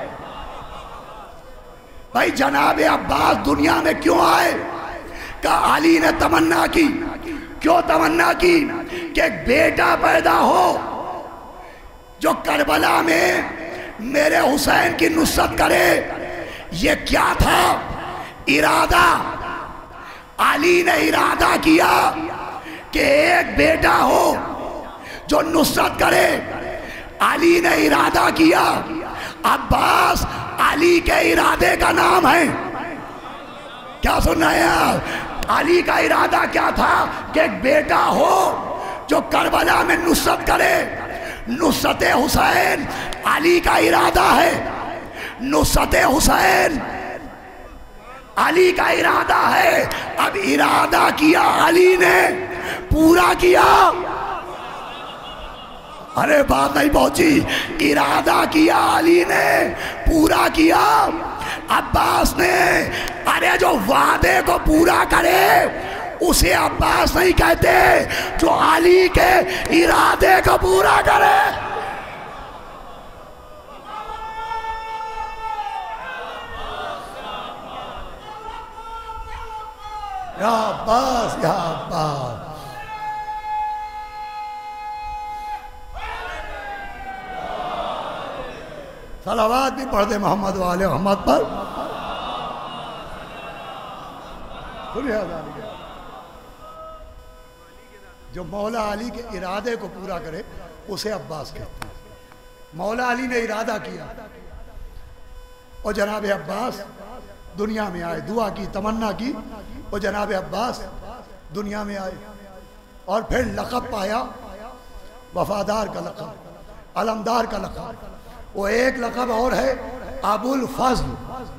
بھائی جناب عباس دنیا میں کیوں آئے؟ کہ علی نے تمنا کی۔ کیوں تمنا کی؟ کہ ایک بیٹا پیدا ہو جو کربلا میں میرے حسین کی نصرت کرے۔ یہ کیا تھا؟ ارادہ۔ علی نے ارادہ کیا کہ ایک بیٹا ہو جو نصرت کرے۔ علی نے ارادہ کیا، عباس علی کے ارادے کا نام ہے۔ کیا سننا ہے آپ؟ علی کا ارادہ کیا تھا؟ کہ ایک بیٹا ہو جو کربلا میں نصرت کرے۔ نصرت حسین علی کا ارادہ ہے، نصرت حسین علی کا ارادہ ہے۔ اب ارادہ کیا علی نے، پورا کیا۔ ارے بات نہیں پہنچی۔ ارادہ کیا علی نے، پورا کیا عباس نے۔ ارے جو وعدے کو پورا کرے اسے عباس نہیں کہتے، جو علی کے ارادے کو پورا کرے۔ یا عباس، یا عباس۔ صلوات بھی پڑھ دے محمد والے محمد پر۔ جو مولا علی کے ارادے کو پورا کرے اسے عباس کہتے ہیں۔ مولا علی نے ارادہ کیا اور جناب عباس دنیا میں آئے، دعا کی، تمنا کی اور جناب عباس دنیا میں آئے، اور پھر لقب پایا وفادار کا لقب، علمدار کا لقب۔ وہ ایک لقب اور ہے ابو الفضل،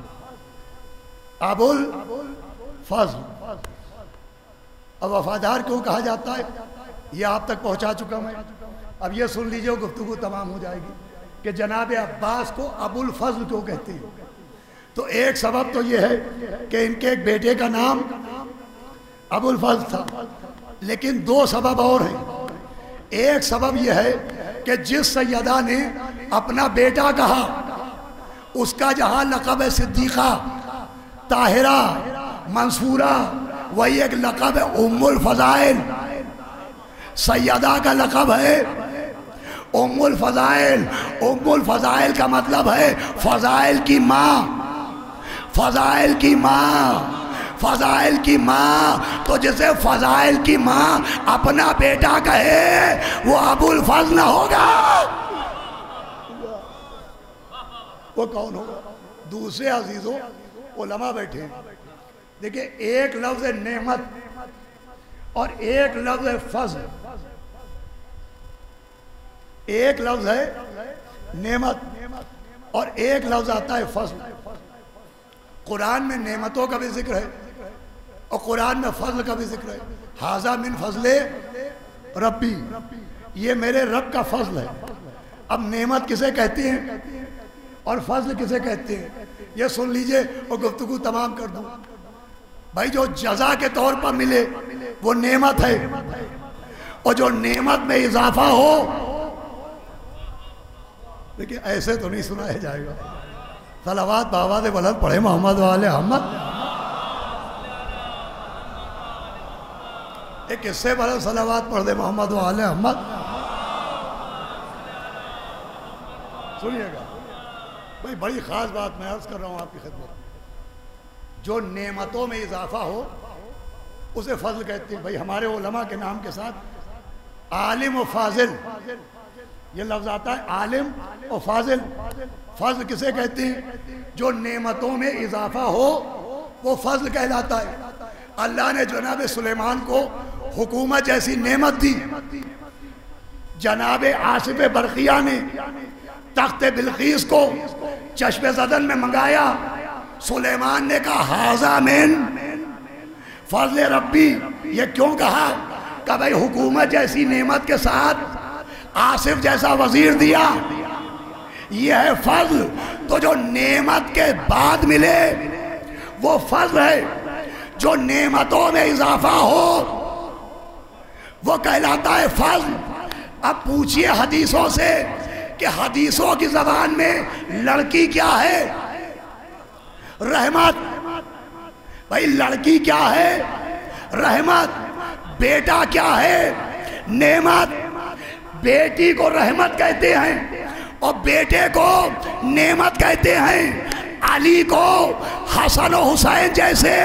ابو الفضل۔ اب وفادار کیوں کہا جاتا ہے یہ آپ تک پہنچا چکا میں۔ اب یہ سن لیجئے، گفتگو تمام ہو جائے گی کہ جناب عباس کو ابو الفضل کیوں کہتے ہیں۔ تو ایک سبب تو یہ ہے کہ ان کے ایک بیٹے کا نام ابو الفضل تھا، لیکن دو سبب اور ہیں۔ ایک سبب یہ ہے کہ جس سیدہ نے اپنا بیٹا کہا اس کا جہاں لقب ہے صدیقہ، طاہرہ، منصورہ، وہی ایک لقب ہے ام الفضائل۔ سیدہ کا لقب ہے ام الفضائل۔ ام الفضائل کا مطلب ہے فضائل کی ماں، فضائل کی ماں، فضائل کی ماں۔ تو جسے فضائل کی ماں اپنا بیٹا کہے وہ ابو الفضل نہ ہوگا، وہ کون ہوگا؟ دوسرے عزیزوں علماء بیٹھے ہیں، دیکھیں ایک لفظ نعمت اور ایک لفظ فضل۔ ایک لفظ ہے نعمت اور ایک لفظ آتا ہے فضل۔ قرآن میں نعمتوں کا بھی ذکر ہے اور قرآن میں فضل کا بھی ذکر ہے۔ ھذا من فضل ربی، یہ میرے رب کا فضل ہے۔ اب نعمت کسے کہتے ہیں اور فضل کسے کہتے ہیں یہ سن لیجئے اور گفتگو تمام کر دوں۔ بھائی جو جزا کے طور پر ملے وہ نعمت ہے، اور جو نعمت میں اضافہ ہو، لیکن ایسے تو نہیں سنایا جائے گا۔ صلوات بآواز بلند پڑھے محمد و آل محمد۔ ایک اس سے بلند صلوات پڑھ دے محمد و آل محمد۔ سنیے گا بھائی، بڑی خاص بات میں عرض کر رہا ہوں آپ کی خدمت۔ جو نعمتوں میں اضافہ ہو اسے فضل کہتے ہیں۔ بھائی ہمارے علماء کے نام کے ساتھ عالم و فاضل یہ لفظ آتا ہے، عالم و فاضل۔ فضل کسے کہتے ہیں؟ جو نعمتوں میں اضافہ ہو وہ فضل کہلاتا ہے۔ اللہ نے جناب سلیمان کو حکومت جیسی نعمت دی، جناب آصف برقیہ نے تخت بلقیس کو چشم زدن میں منگایا، سلیمان نے کہا ھذا من فضل ربی۔ یہ کیوں کہا کہ بھئی حکومت جیسی نعمت کے ساتھ آصف جیسا وزیر دیا، یہ ہے فضل۔ تو جو نعمت کے بعد ملے وہ فضل ہے، جو نعمتوں میں اضافہ ہو وہ کہلاتا ہے فضل۔ اب پوچھئے حدیثوں سے کہ حدیثوں کی زبان میں لڑکی کیا ہے؟ رحمت۔ بھائی لڑکی کیا ہے؟ رحمت۔ بیٹا کیا ہے؟ نعمت۔ بیٹی کو رحمت کہتے ہیں اور بیٹے کو نعمت کہتے ہیں۔ علی کو حسن و حسین جیسے،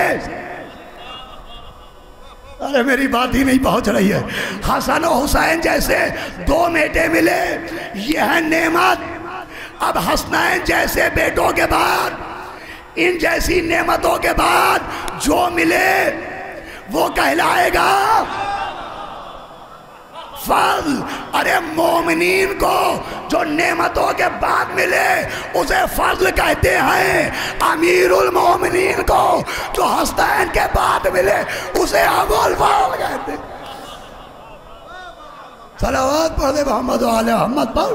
ارے میری بات ہی نہیں پہنچ رہی ہے، حسن و حسین جیسے دو بیٹے ملے، یہ ہے نعمت۔ اب حسنین جیسے بیٹوں کے بعد، ان جیسی نعمتوں کے بعد جو ملے وہ کہلائے گا فضل۔ ارے مومنین کو جو نعمتوں کے بعد ملے اسے فضل کہتے ہیں، امیر المومنین کو جو حسنین کے بعد ملے اسے ابو الفضل کہتے ہیں۔ صلوات پڑھ دے محمد و آل محمد پر۔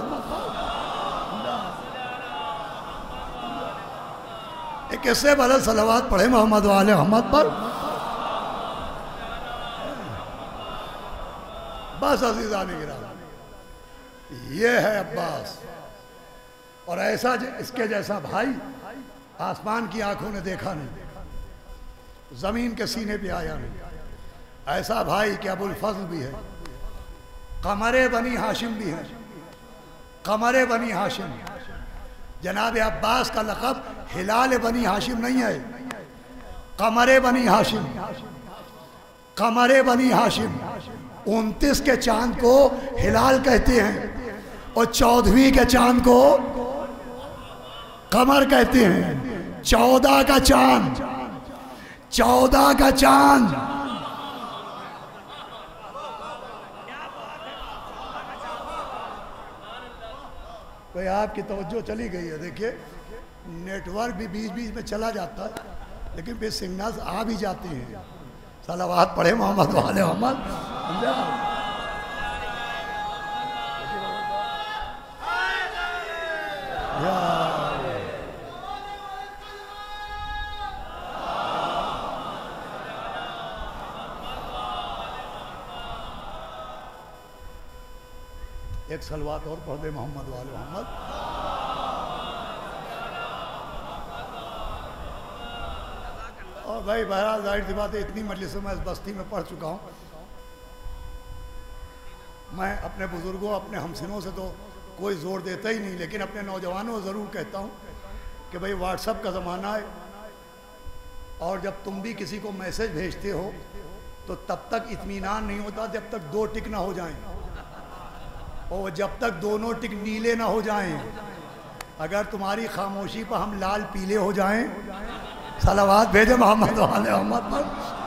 ایک اس سے بلند صلوات پڑھے محمد و آل محمد پر۔ بس عزیزان گرامی، یہ ہے عباس، اور ایسا اس کے جیسا بھائی آسمان کی آنکھوں نے دیکھا نہیں، زمین کے سینے پہ آیا نہیں۔ ایسا بھائی کہ ابو الفضل بھی ہے، قمر بنی ہاشم بھی ہے، قمر بنی ہاشم۔ جناب عباس کا لقب ہلال بنی ہاشم نہیں ہے، قمر بنی ہاشم، قمر بنی ہاشم۔ 29 کے چاند کو ہلال کہتے ہیں اور 14ویں کے چاند کو قمر کہتے ہیں۔ 14 کا چاند، 14 کا چاند۔ بھئی آپ کی توجہ چلی گئی ہے، دیکھیے نیٹ ورک بھی بیچ بیچ میں چلا جاتا ہے لیکن پھر سگنلز آ بھی جاتے ہیں۔ صلوات پڑھے محمد و آل محمد۔ ایک صلوات اور پڑھ دے محمد وآل محمد. اور بھائی بہرحال ظاہر سی بات ہے اتنی مجلسوں میں اس بستی میں پڑھ چکا ہوں. میں اپنے بزرگوں اپنے ہمسنوں سے تو کوئی زور دیتا ہی نہیں، لیکن اپنے نوجوانوں سے ضرور کہتا ہوں کہ بھائی واٹس ایپ کا زمانہ ہے، اور جب تم بھی کسی کو میسج بھیجتے ہو تو تب تک اطمینان نہیں ہوتا جب تک 2 ٹک نہ ہو جائیں، اور جب تک دونوں ٹک نیلے نہ ہو جائیں. اگر تمہاری خاموشی پر ہم لال پیلے ہو جائیں، صلوات بھیجے محمد وآل محمد پر.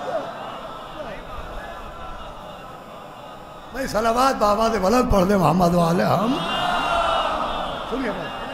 بھائی صلوات بابا سے بلند پڑھ دے محمد وآل ہم. سنیے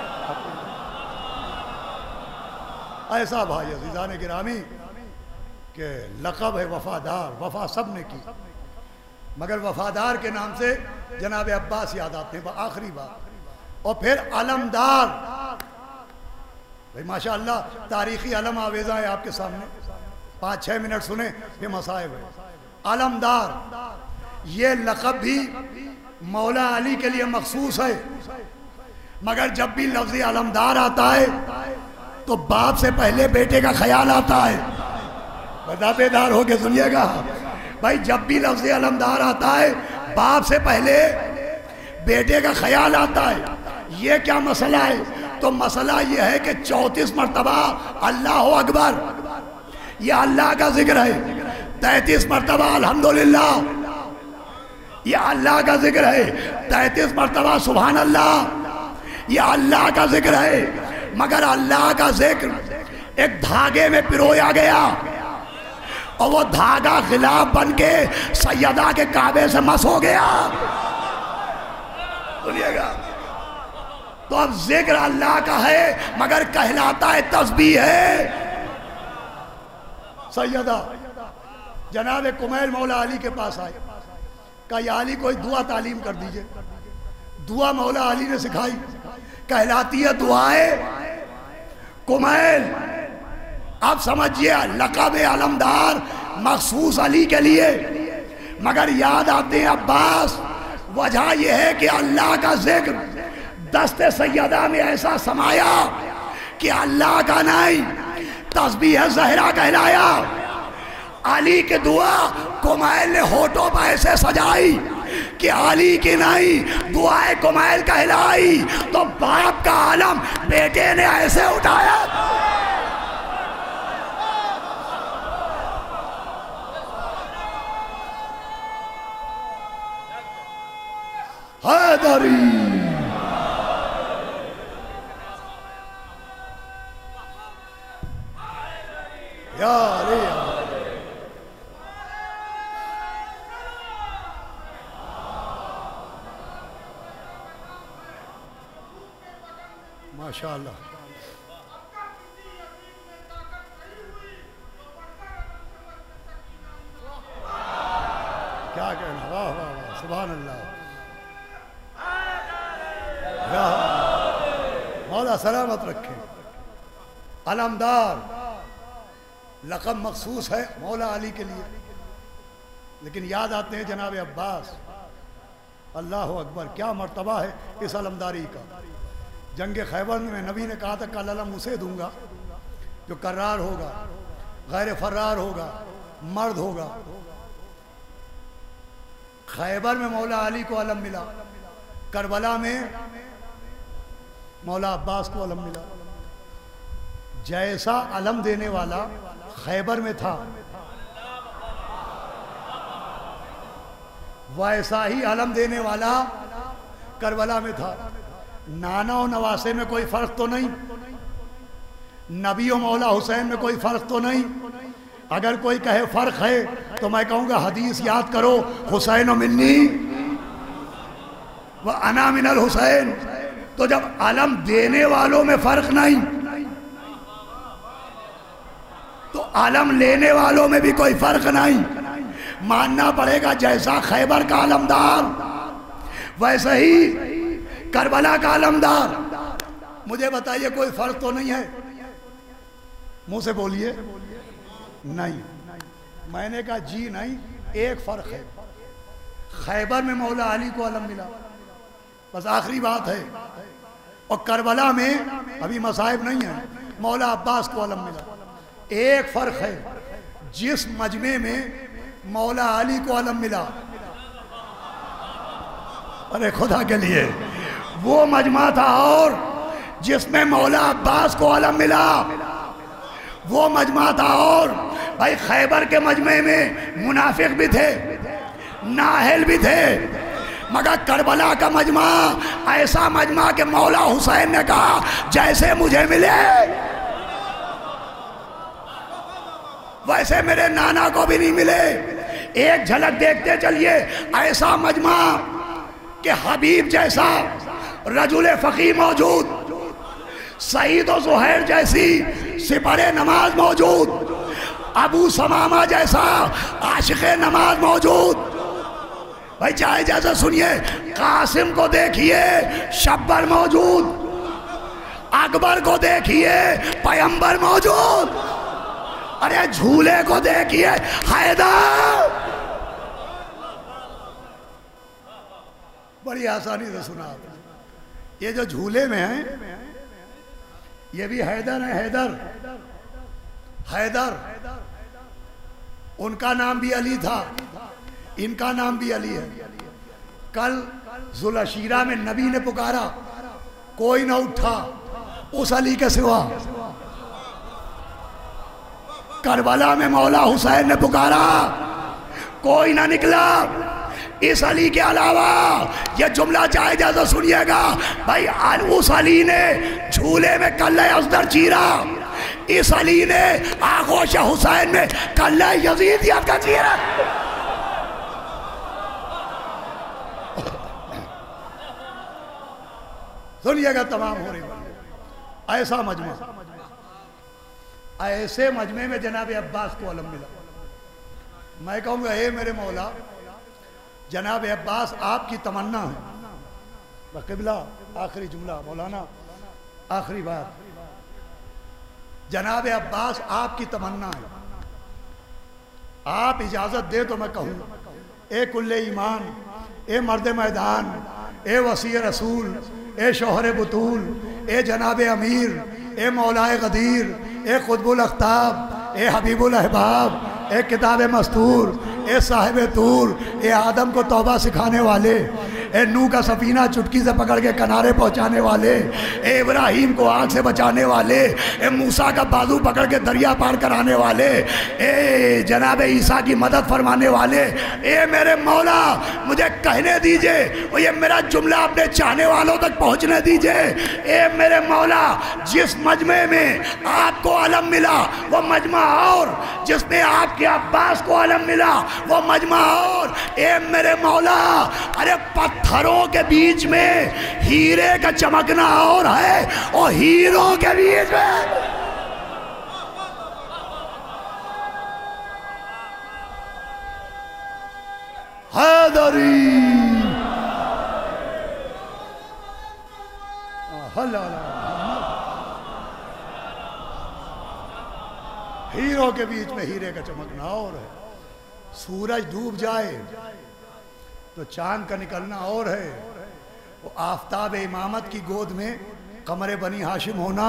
ایسا بھائی عزیزان گرامی کہ لقب ہے وفادار، وفا سب نے کی، مگر وفادار کے نام سے جناب عباس یاد آتے ہیں آخری بات. اور پھر علمدار. بھئی ماشاءاللہ تاریخی علم آویزہ ہے آپ کے سامنے، 5-6 منٹ سنیں یہ مصائب ہے. علمدار یہ لقب بھی مولا علی کے لیے مخصوص ہے، مگر جب بھی لفظ علمدار آتا ہے تو باپ سے پہلے بیٹے کا خیال آتا ہے. بتا بیدار ہو کے سنیے گا بھائی، جب بھی لفظ علمدار آتا ہے باپ سے پہلے بیٹے کا خیال آتا ہے. یہ کیا مسئلہ ہے؟ تو مسئلہ یہ ہے کہ 34 مرتبہ اللہ اکبر یہ اللہ کا ذکر ہے، 33 مرتبہ الحمدللہ یہ اللہ کا ذکر ہے، 33 مرتبہ سبحان اللہ یہ اللہ کا ذکر ہے. مگر اللہ کا ذکر ایک دھاگے میں پرویا گیا، اور وہ دھاگا غلاف بن کے سیدہ کے کعبے سے مس ہو گیا. سنیے گا، تو اب ذکر اللہ کا ہے مگر کہلاتا ہے تسبیح ہے. سیدہ جناب کمیل مولا علی کے پاس آئے، کہا یا علی کوئی دعا تعلیم کر دیجئے. دعا مولا علی نے سکھائی، کہلاتی ہے دعائے کمیل. آپ سمجھئے لقب علمدار مخصوص علی کے لیے، مگر یاد آتے ہیں عباس. وجہ یہ ہے کہ اللہ کا ذکر دست سیدہ میں ایسا سمایا کہ اللہ کا نہیں تسبیح زہرا کہلایا. علی کی دعا کمیل نے ہونٹوں پر ایسے سجائی کہ علی کی نہیں دعائے کمیل کہلائی. تو باپ کا عالم بیٹے نے ایسے اٹھایا. حیدری یا علی ماشاءاللہ. کیا کہنا، واہ واہ واہ سبحان اللہ. مولا سلامت رکھے. علمدار لقب مخصوص ہے مولا علی کے لیے، لیکن یاد آتے ہیں جناب عباس. اللہ اکبر کیا مرتبہ ہے اس علمداری کا. جنگ خیبر میں نبی نے کہا تھا کل علم اسے دوں گا جو کرار ہوگا، غیر فرار ہوگا، مرد ہوگا. خیبر میں مولا علی کو علم ملا، کربلا میں مولا عباس کو علم ملا. جیسا علم دینے والا خیبر میں تھا ویسا ہی علم دینے والا کربلا میں تھا. نانا و نواسے میں کوئی فرق تو نہیں، نبی و مولا حسین میں کوئی فرق تو نہیں. اگر کوئی کہے فرق ہے تو میں کہوں گا حدیث یاد کرو، حسین و منی و انا من الحسین. تو جب علم دینے والوں میں فرق نہیں تو علم لینے والوں میں بھی کوئی فرق نہیں. ماننا پڑے گا جیسا خیبر کا علمدار ویسے ہی کربلا کا علمدار. مجھے بتائیے کوئی فرق تو نہیں ہے؟ منہ سے بولیے نہیں. میں نے کہا جی نہیں، ایک فرق ہے. خیبر میں مولا علی کو علم ملا، بس آخری بات ہے، اور کربلا میں ابھی مصائب نہیں ہیں، مولا عباس کو علم ملا۔ ایک فرق ہے، جس مجمع میں مولا علی کو علم ملا، ارے خدا کے لیے وہ مجمع تھا، اور جس میں مولا عباس کو علم ملا وہ مجمع تھا، اور بھائی خیبر کے مجمع میں منافق بھی تھے، نااہل بھی تھے، مگر کربلا کا مجمع ایسا مجمع کہ مولا حسین نے کہا جیسے مجھے ملے ویسے میرے نانا کو بھی نہیں ملے۔ ایک جھلک دیکھتے چلیے، ایسا مجمع کہ حبیب جیسا رجل فقی موجود، سعید و زہیر جیسی سپر نماز موجود، ابو سمامہ جیسا عاشق نماز موجود۔ بھائی چاہے جیسے سنیے، قاسم کو دیکھیے شبر موجود، اکبر کو دیکھیے پیمبر موجود، ارے جھولے کو دیکھیے حیدر۔ بڑی آسانی سے سنا آپ نے، یہ جو جھولے میں ہیں یہ بھی حیدر ہیں، حیدر ان کا نام بھی علی تھا، ان کا نام بھی علی ہے۔ کل ذوالعشیرہ میں نبی نے پکارا، کوئی نہ اٹھا اس علی کے سوا۔ کربلا میں مولا حسین نے پکارا، کوئی نہ نکلا اس علی کے علاوہ۔ یہ جملہ چاہے جیسا سنیے گا، بھائی اس علی نے جھولے میں کلہ ازدر چیرا، اس علی نے آغوش حسین میں کلہ یزیدیت کا چیرا۔ سنیے گا تمام ہو رہی بات، ایسا مجمع، ایسے مجمع میں جناب عباس کو علم ملا۔ میں کہوں گا اے میرے مولا، جناب عباس آپ کی تمنا ہے۔ بقبلہ آخری جملہ مولانا، آخری بات، جناب عباس آپ کی تمنا ہے، آپ اجازت دے تو میں کہوں، اے کل ایمان، اے مرد میدان، اے وسیع رسول، اے شوہر بطول، اے جناب امیر، اے مولائے غدیر، اے قطب الاقطاب، اے حبیب الاحباب، اے کتاب مستور، اے صاحب طور، اے آدم کو توبہ سکھانے والے، اے نوح کا سفینہ چٹکی سے پکڑ کے کنارے پہنچانے والے، اے ابراہیم کو آگ سے بچانے والے، اے موسیٰ کا بازو پکڑ کے دریا پار کرانے والے، اے جناب عیسیٰ کی مدد فرمانے والے، اے میرے مولا مجھے کہنے دیجئے، اور یہ میرا جملہ اپنے چاہنے والوں تک پہنچنے دیجئے، اے میرے مولا جس مجمع میں آپ کو علم ملا وہ مجمع اور، جس میں آپ کے عباس کو علم ملا وہ مجمع اور، اے میرے مولا ارے پتھروں کے بیچ میں ہیرے کا چمکنا اور ہے، اور ہیروں کے بیچ میں حیدری ہیروں کے بیچ میں ہیرے کا چمکنا اور ہے، سورج ڈوب جائے تو چاند کا نکلنا اور ہے، وہ آفتاب امامت کی گود میں قمر بنی ہاشم ہونا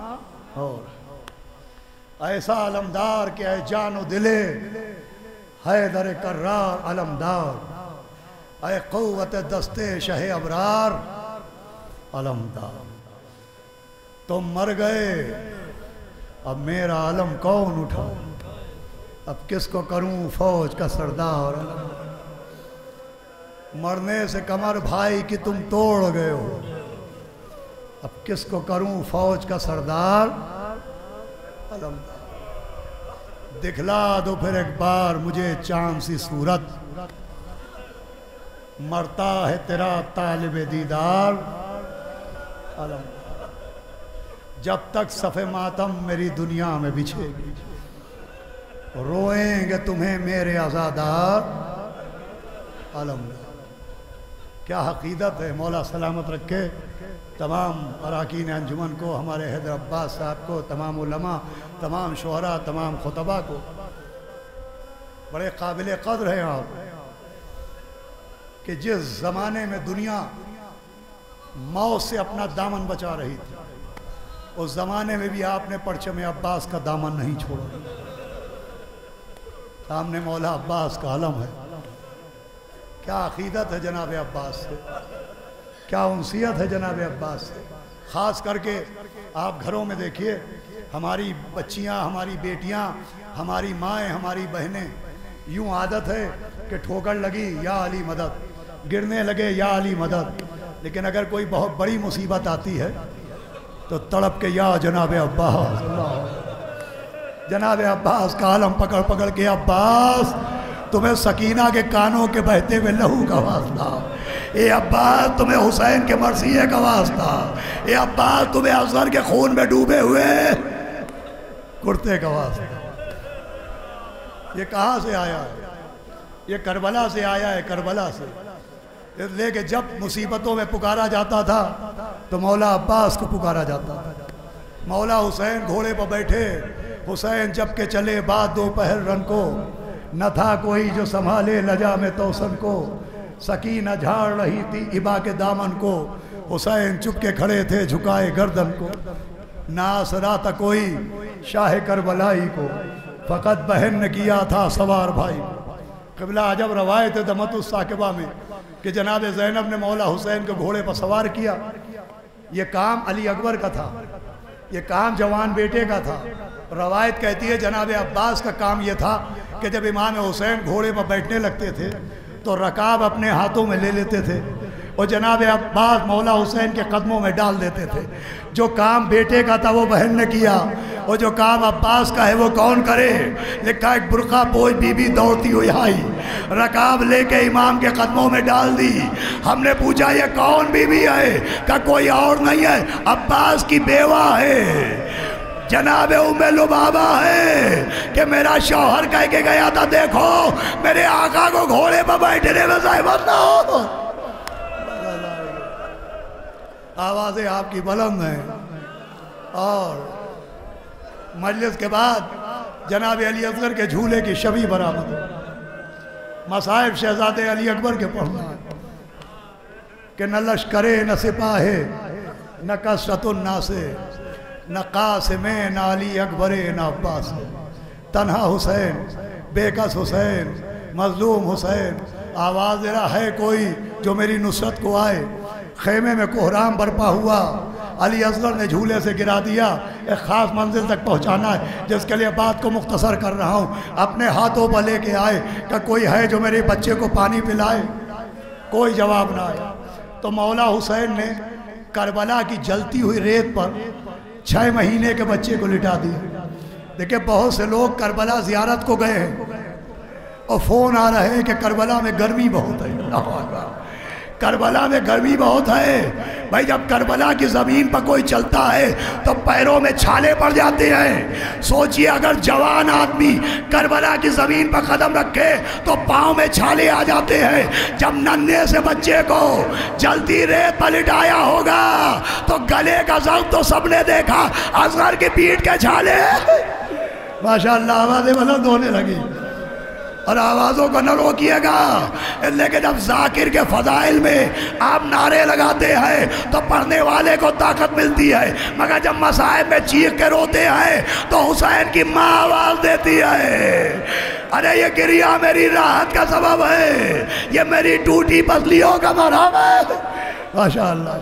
اور ایسا علمدار کہ اے جان و دلے حیدر کرار علمدار، اے قوت دستے شہ ابرار علمدار۔ تم مر گئے اب میرا علم کون اٹھا، اب کس کو کروں فوج کا سردار، مرنے سے کمر بھائی کی تم توڑ گئے ہو، اب کس کو کروں فوج کا سردار علمدار۔ دکھلا دو پھر ایک بار مجھے چاند سی صورت، مرتا ہے تیرا طالب دیدار علمدار۔ جب تک صف ماتم میری دنیا میں بچھے گی، روئیں گے تمہیں میرے عزادار علمدار۔ کیا عقیدت ہے، مولا سلامت رکھے تمام اراکین انجمن کو، ہمارے حیدر عباس صاحب کو، تمام علماء، تمام شعراء، تمام خطبہ کو۔ بڑے قابل قدر ہیں آپ کہ جس زمانے میں دنیا موت سے اپنا دامن بچا رہی تھی. اس زمانے میں بھی آپ نے پرچم عباس کا دامن نہیں چھوڑا. سامنے مولا عباس کا علم ہے. کیا عقیدت ہے جناب عباس سے, کیا انسیت ہے جناب عباس سے. خاص کر کے آپ گھروں میں دیکھیے, ہماری بچیاں, ہماری بیٹیاں, ہماری مائیں, ہماری بہنیں, یوں عادت ہے کہ ٹھوکر لگی یا علی مدد, گرنے لگے یا علی مدد, لیکن اگر کوئی بہت بڑی مصیبت آتی ہے تو تڑپ کے یا جناب عباس, جناب عباس کا عالم پکڑ پکڑ کے, عباس تمہیں سکینہ کے کانوں کے بہتے ہوئے لہو کا واسطہ, اے عباس تمہیں حسین کے مرثیے کا واسطہ, اے عباس تمہیں اصغر کے خون میں ڈوبے ہوئے کرتے کا واسطہ. یہ کہاں سے آیا ہے؟ یہ کربلا سے آیا ہے, کربلا سے. اس لیے کہ جب مصیبتوں میں پکارا جاتا تھا تو مولا عباس کو پکارا جاتا تھا. مولا حسین گھوڑے پر بیٹھے, حسین جب کہ چلے بعد دوپہر رن کو, نہ تھا کوئی جو سنبھالے لجا میں توسن کو, سکینہ جھاڑ رہی تھی ابا کے دامن کو, حسین چپ کے کھڑے تھے جھکائے گردن کو, نہ آسرا تھا کوئی شاہ کربلائی کو, فقط بہن نے کیا تھا سوار بھائی کو. قبلہ عجب روایت ہے دمت الثاقبہ میں کہ جناب زینب نے مولا حسین کو گھوڑے پر سوار کیا. یہ کام علی اکبر کا تھا, یہ کام جوان بیٹے کا تھا. روایت کہتی ہے جناب عباس کا کام یہ تھا کہ جب امام حسین گھوڑے پر بیٹھنے لگتے تھے تو رکاب اپنے ہاتھوں میں لے لیتے تھے اور جناب عباس مولا حسین کے قدموں میں ڈال دیتے تھے. جو کام بیٹے کا تھا وہ بہن نے کیا, اور جو کام عباس کا ہے وہ کون کرے. لکھا ایک برقع پوش بی بی دوڑتی ہوئی آئی, رکاب لے کے امام کے قدموں میں ڈال دی. ہم نے پوچھا یہ کون بی بی ہے؟ کہ کوئی اور نہیں ہے, عباس کی بیوہ ہے, جناب ام لبابہ ہے, کہ میرا شوہر کہہ کے گیا تھا دیکھو میرے آقا کو گھوڑے پر بیٹھنے میں زحمت نہ ہو. آوازیں آپ کی بلند ہیں. اور مجلس کے بعد جناب علی اصغر کے جھولے کی شبی برآمد, مصائب شہزادے علی اکبر کے پڑھنا کہ نہ لشکرے نہ سپاہے نہ کثرت الناس, نہ قاسم نہ علی اکبر نہ عباس, تنہا حسین, بے کس حسین, مظلوم حسین. آواز ذرا ہے کوئی جو میری نصرت کو آئے. خیمے میں کوہرام برپا ہوا, علی اصغر نے جھولے سے گرا دیا. ایک خاص منزل تک پہنچانا ہے جس کے لیے بات کو مختصر کر رہا ہوں. اپنے ہاتھوں پر لے کے آئے کہ کوئی ہے جو میرے بچے کو پانی پلائے. کوئی جواب نہ آیا. تو مولا حسین نے کربلا کی جلتی ہوئی ریت پر 6 مہینے کے بچے کو لٹا دیا. دیکھیں بہت سے لوگ کربلا زیارت کو گئے ہیں اور فون آ رہے ہیں کہ کربلا میں گرمی بہت ہے. کربلا میں گرمی بہت ہے. بھائی جب کربلا کی زمین پر کوئی چلتا ہے تو پیروں میں چھالے پڑ جاتے ہیں. سوچئے اگر جوان آدمی کربلا کی زمین پر قدم رکھے تو پاؤں میں چھالے آ جاتے ہیں. جب ننھے سے بچے کو جلتی ریت پر لٹایا ہوگا تو گلے کا زخم تو سب نے دیکھا, اصغر کی پیٹھ کے چھالے. ماشاءاللہ آوازیں بلند ہونے لگی. اور آوازوں کو نہ روکیے گا, لیکن جب ذاکر کے فضائل میں آپ نعرے لگاتے ہیں تو پڑھنے والے کو طاقت ملتی ہے, مگر جب مصائب میں چیخ کے روتے ہیں تو حسین کی ماں آواز دیتی ہے ارے یہ گریہ میری راحت کا سبب ہے, یہ میری ٹوٹی پسلیوں کا مرہم ہے. ماشاءاللہ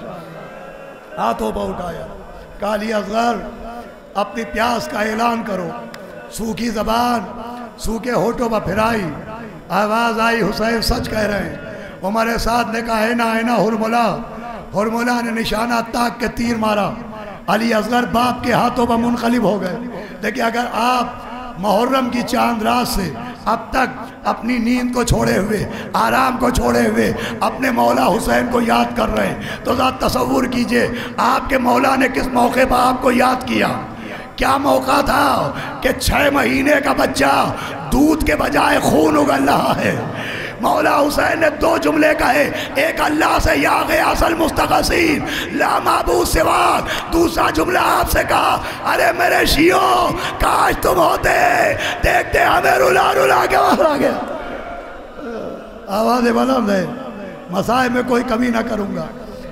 ہاتھوں پر اٹھایا, کالی اصغر اپنی پیاس کا اعلان کرو. سوکھی زبان سوکھے ہونٹوں پر پھرائی, آواز آئی حسین سچ کہہ رہے ہیں. عمر سعد نے کہا اینا اینا ہرملا. ہرملا نے نشانہ تاک کے تیر مارا. علی اصغر باپ کے ہاتھوں پر منقلب ہو گئے. دیکھیں اگر آپ محرم کی چاند رات سے اب تک اپنی نیند کو چھوڑے ہوئے, آرام کو چھوڑے ہوئے اپنے مولا حسین کو یاد کر رہے ہیں تو ذرا تصور کیجئے آپ کے مولا نے کس موقع پر آپ کو یاد کیا. کیا موقع تھا کہ 6 مہینے کا بچہ دودھ کے بجائے خون اگل رہا ہے. مولا حسین نے 2 جملے کہے, ایک اللہ سے یا غیاث المستغیثین لا معبود سواک, دوسرا جملہ آپ سے کہا ارے میرے شیعوں کاش تم ہوتے, دیکھتے ہمیں رلا رلا کے مارا گیا. آواز بلند ہے, مسائل میں کوئی کمی نہ کروں گا.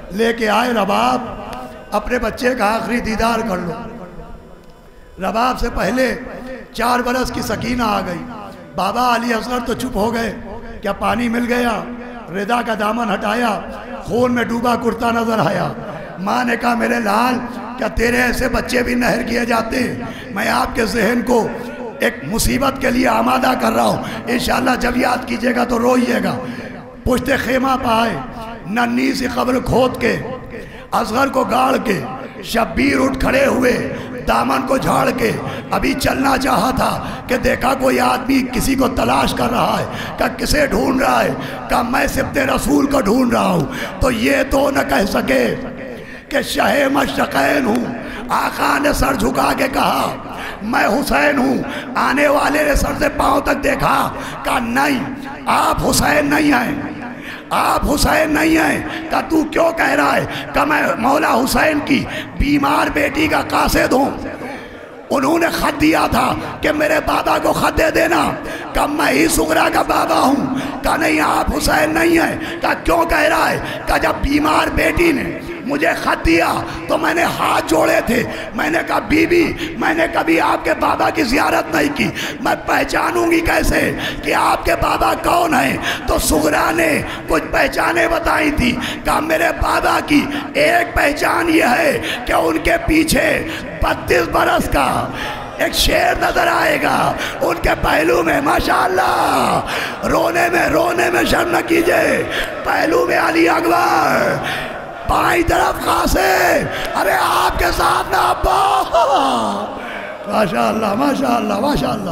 لے کے آئے رباب، اپنے بچے کا آخری دیدار کر لو۔ رباب سے پہلے 4 برس کی سکینہ آ گئی۔ بابا علی اصغر تو چپ ہو گئے، کیا پانی مل گیا؟ ردا کا دامن ہٹایا، خون میں ڈوبا کرتا نظر آیا۔ ماں نے کہا میرے لال، کیا تیرے ایسے بچے بھی نہر کیے جاتے ہیں؟ میں آپ کے ذہن کو ایک مصیبت کے لیے آمادہ کر رہا ہوں، انشاءاللہ جب یاد کیجئے گا تو روئیے گا۔ پشت خیمہ پائے، ننھی سی قبر کھود کے، اصغر کو گاڑ کے، شبیر اٹھ کھڑے ہوئے، دامن کو جھاڑ کے ابھی چلنا چاہا تھا کہ دیکھا کوئی آدمی کسی کو تلاش کر رہا ہے، کہ کسے ڈھونڈ رہا ہے؟ کہ میں سبط رسول کو ڈھونڈ رہا ہوں۔ تو یہ تو نہ کہہ سکے کہ شہ مشرقین ہوں۔ آقا نے سر جھکا کے کہا میں حسین ہوں۔ آنے والے نے سر سے پاؤں تک دیکھا، کہا نہیں آپ حسین نہیں ہیں، آپ حسین نہیں ہیں۔ کہ تو کیوں کہہ رہا ہے؟ کہ میں مولا حسین کی بیمار بیٹی کا قاصد ہوں، انہوں نے خط دیا تھا کہ میرے بابا کو خط دے دینا۔ کہ میں ہی سغرا کا بابا ہوں۔ کہ نہیں آپ حسین نہیں ہیں۔ کہ کیوں کہہ رہا ہے؟ کہ جب بیمار بیٹی نے مجھے خط دیا تو میں نے ہاتھ جوڑے تھے، میں نے کہا بی بی میں نے کبھی آپ کے بابا کی زیارت نہیں کی، میں پہچانوں گی کیسے کہ آپ کے بابا کون ہیں؟ تو سغرا نے کچھ پہچانیں بتائی تھی۔ کہ میرے بابا کی ایک پہچان یہ ہے کہ ان کے پیچھے 32 برس کا ایک شیر نظر آئے گا، ان کے پہلو میں ماشاءاللہ رونے میں شرم نہ کیجئے، پہلو میں علی اکبر، بائیں طرف قاسم، ارے آپ کے ساتھ نہ عباس، ماشاءاللہ ماشاءاللہ ماشاءاللہ،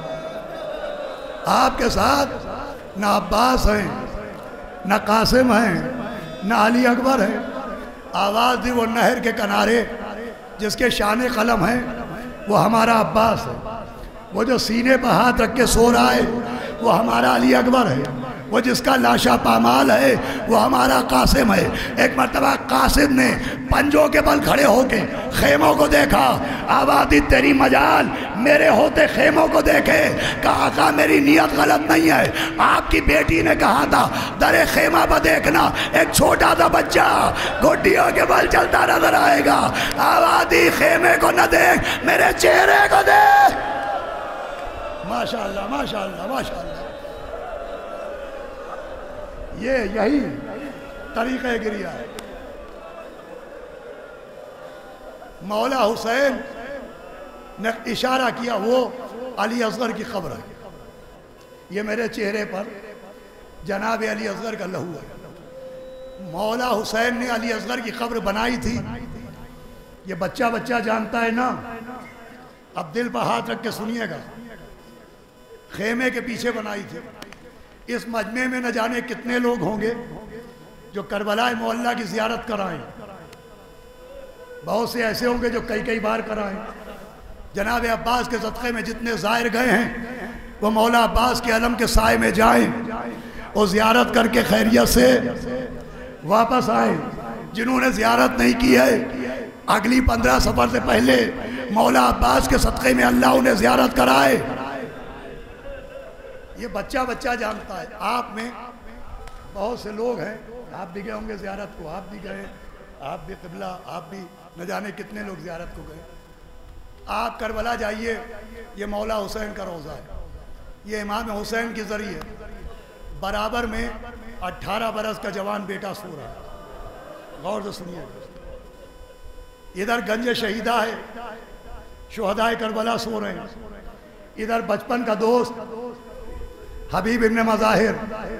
آپ کے ساتھ نہ عباس ہیں، نہ قاسم ہیں، نہ علی اکبر ہیں۔ آواز دی وہ نہر کے کنارے جس کے شان قلم ہیں، وہ ہمارا عباس ہے۔ وہ جو سینے پر ہاتھ رکھ کے سو رہا ہے، وہ ہمارا علی اکبر ہے۔ وہ جس کا لاشا پامال ہے، وہ ہمارا قاسم ہے۔ ایک مرتبہ قاسم نے پنجوں کے بل کھڑے ہو کے خیموں کو دیکھا، آبادی تیری مجال میرے ہوتے خیموں کو دیکھے۔ کہا آقا میری نیت غلط نہیں ہے، آپ کی بیٹی نے کہا تھا در خیمہ پر دیکھنا ایک چھوٹا سا بچہ گھٹیوں کے بل چلتا نظر آئے گا۔ آبادی خیمے کو نہ دیکھ، میرے چہرے کو دیکھ۔ ماشاءاللہ ماشاءاللہ ماشاءاللہ، یہی طریقہ گریہ ہے۔ مولا حسین نے اشارہ کیا، وہ علی اصغر کی قبر ہے، یہ میرے چہرے پر جناب علی اصغر کا لہو ہے۔ مولا حسین نے علی اصغر کی قبر بنائی تھی، یہ بچہ جانتا ہے نا، اب دل پر ہاتھ رکھ کے سنیے گا، خیمے کے پیچھے بنائی تھی۔ اس مجمع میں نہ جانے کتنے لوگ ہوں گے جو کربلا معلیٰ کی زیارت کرائیں، بہت سے ایسے ہوں گے جو کئی بار کرائیں۔ جناب عباس کے صدقے میں جتنے زائر گئے ہیں وہ مولا عباس کے علم کے سائے میں جائیں اور زیارت کر کے خیریت سے واپس آئیں۔ جنہوں نے زیارت نہیں کی ہے، اگلی 15 سفر سے پہلے مولا عباس کے صدقے میں اللہ انہیں زیارت کرائے۔ یہ بچہ جانتا ہے۔ آپ میں بہت سے لوگ ہیں، آپ بھی گئے ہوں گے زیارت کو، آپ بھی گئے، آپ بھی قبلہ، آپ بھی نہ جانے کتنے لوگ زیارت کو گئے۔ آپ کربلا جائیے، یہ مولا حسین کا روضہ ہے، یہ امام حسین کی ذریعے برابر میں 18 برس کا جوان بیٹا سو رہا ہے، غور سے سنیے۔ ادھر گنج شہیدہ ہے، شہدائے کربلا سو رہے ہیں، ادھر بچپن کا دوست حبیب ابن مظاہر،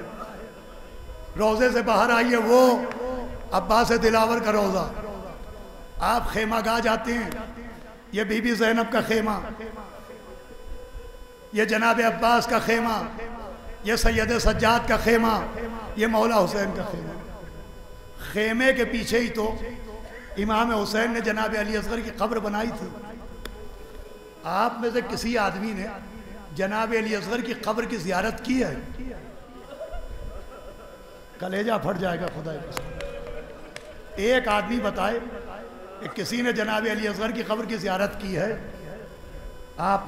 روزے سے باہر آئیے، وہ عباس دلاور کا روزہ۔ آپ خیمہ گاہ جاتے ہیں، یہ بی بی زینب کا خیمہ، یہ جناب عباس کا خیمہ، یہ سید سجاد کا خیمہ، یہ مولا حسین کا خیمہ۔ خیمے کے پیچھے ہی تو امام حسین نے جناب علی اصغر کی قبر بنائی تھی۔ آپ میں سے کسی آدمی نے جناب علی اصغر کی قبر کی زیارت کی ہے؟ کلیجہ پھٹ جائے گا خدا کی قسم۔ ایک آدمی بتائے کہ کسی نے جناب علی اصغر کی قبر کی زیارت کی ہے؟ آپ